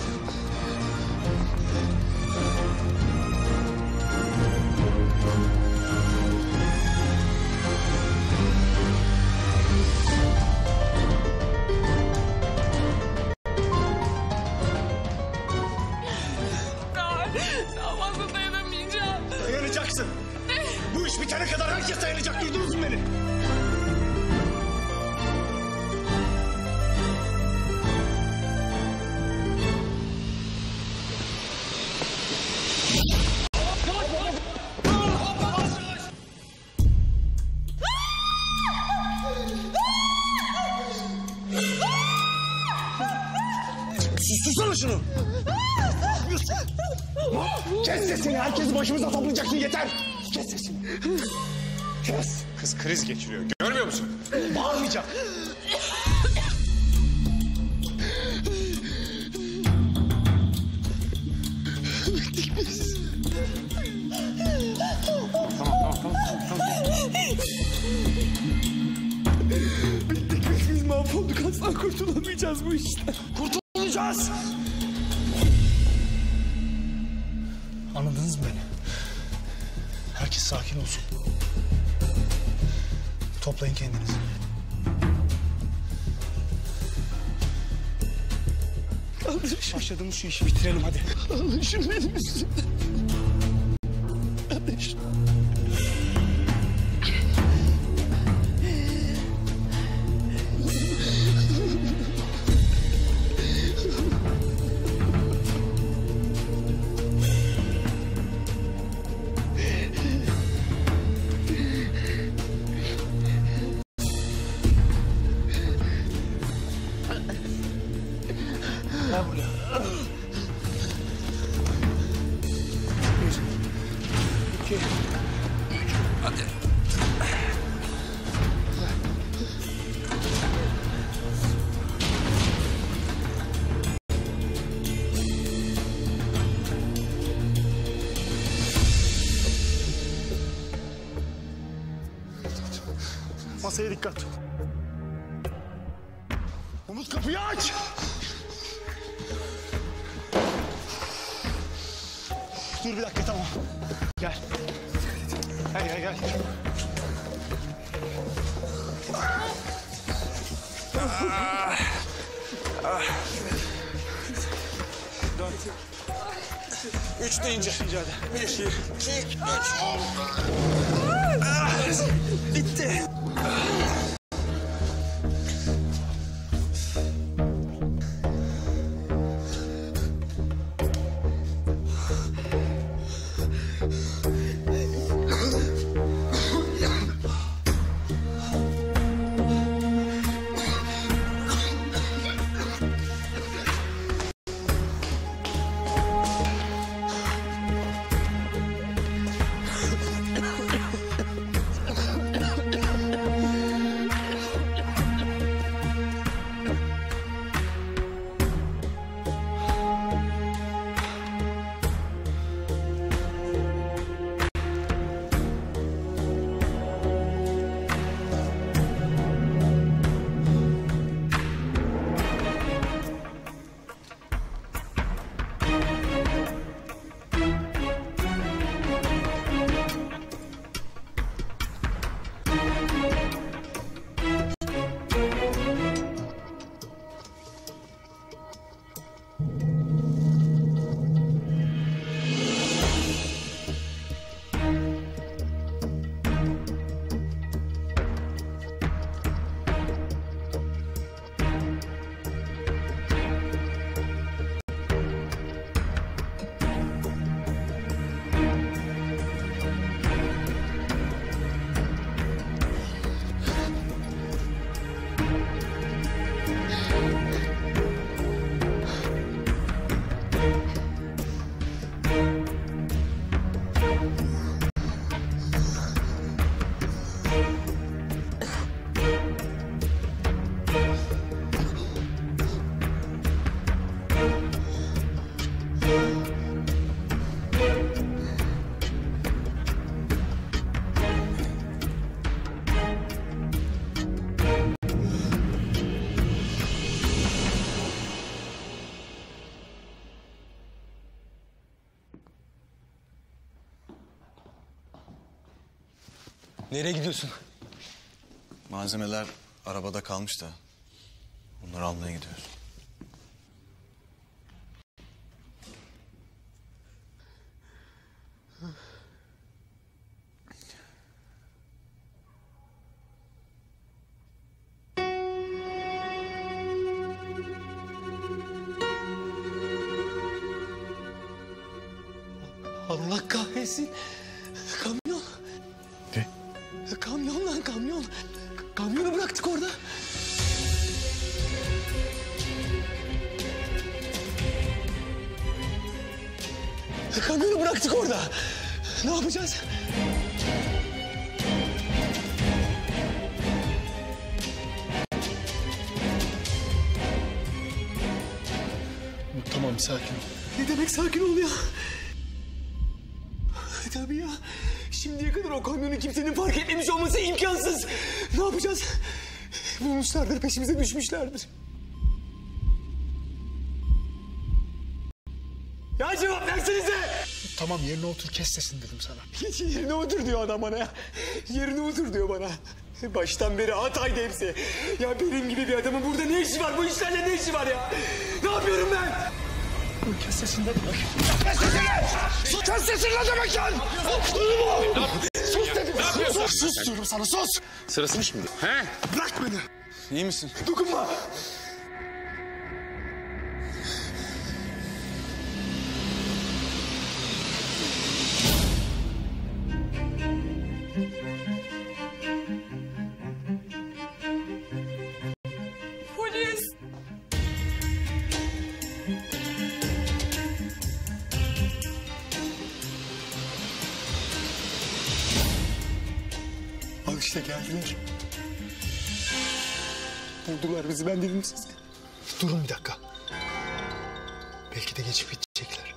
Daha, daha fazla dayanamayacağım. Dayanacaksın. Bu iş bitene kadar herkes dayanacak. Duydunuz mu beni? Sustursana şunu. Ne yapıyorsun? Kes sesini. Herkesi başımıza toplayacaksın. Yeter. Kes sesini. Kes. Kız kriz geçiriyor. Görmüyor musun? Bağırmayacak. Bittik biz. Tamam tamam tamam tamam. Bittik biz. Biz mahvolduk. Asla kurtulamayacağız bu işten. Kurtulacağız. Anladınız mı beni? Herkes sakin olsun. Toplayın kendinizi. Kardeş. Başladığımız şu işi bitirelim hadi. Alın şunu benim üstümden. Kardeş. Gel buraya. Bir, iki, üç. Hadi. Masaya dikkat. Umut kapıyı aç. Dur bir dakika, tamam. Gel. Gel gel gel. Ah. Ah. Dön. Üç deyince. Bir, iki, üç. Ah. Bitti. Nereye gidiyorsun? Malzemeler arabada kalmış da onları almaya gidiyoruz. Allah kahretsin. Kamyon. Ne? Kamyon lan kamyon. Kamyonu bıraktık orada. Kamyonu bıraktık orada. Ne yapacağız? Tamam sakin ol. Ne demek sakin ol ya? Tabii ya. Şimdiye kadar o kamyonu kimsenin fark etmemiş olması imkansız. Ne yapacağız? Bulmuşlardır, peşimize düşmüşlerdir. Ya cevap versenize! Tamam yerine otur kes sesini dedim sana. Hiç yerine otur diyor adam bana ya. Yerine otur diyor bana. Baştan beri hataydı hepsi. Ya benim gibi bir adamın burada ne işi var? Bu işlerle ne işi var ya? Ne yapıyorum ben? Kes sesini dedim. Kes sesini! Sus! Kes sesini ne demek lan? Sus dedim. Ne yapıyorsun? Sus, sus diyorum sana sus. Sırası mı şimdi? He? Bırak beni. İyi misin? Dokunma. Polis. Al işte geldiler. Buldular bizi, ben dedim size. Durun bir dakika. Belki de geçip gidecekler.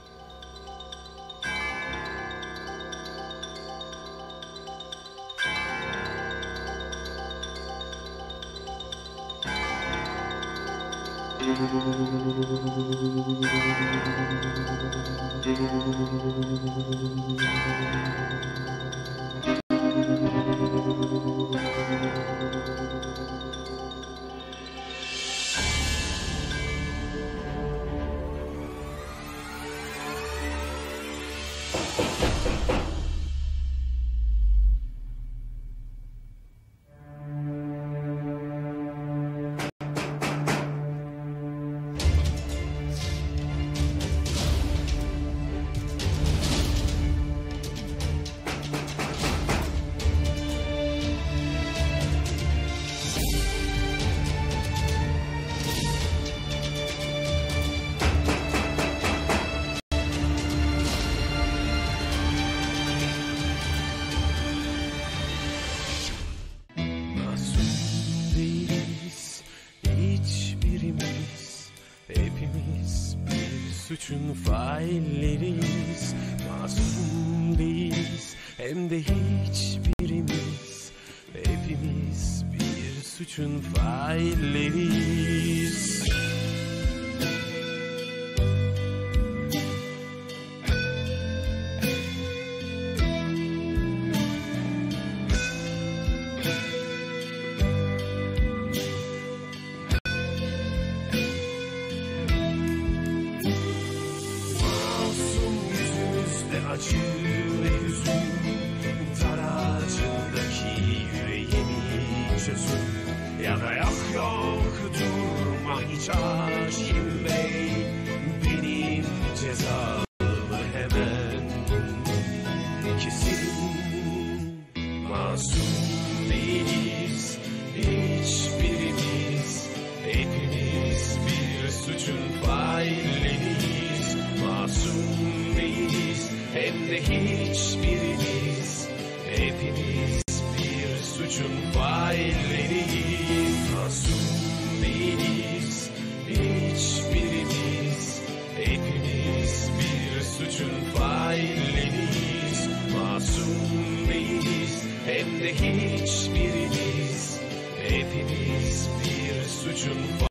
Suçun failleriyiz, masum değiliz, hem de hiçbirimiz. Hepimiz bir suçun failleriyiz. Acı ve hüzün, dar ağacındaki yüreğimi çözün. Ya da yok yok durma hiç Haşim Bey, benim cezamı hemen kesin. Masum değiliz hiçbirimiz, hepimiz bir suçun failleriyiz. Masum değiliz hem de hiçbirimiz, hepimiz bir suçun failleriyiz. Masum değiliz hiçbirimiz, hepimiz bir suçun failleriyiz. Masum değiliz hem de hiçbirimiz, hepimiz bir suçun failleriyiz.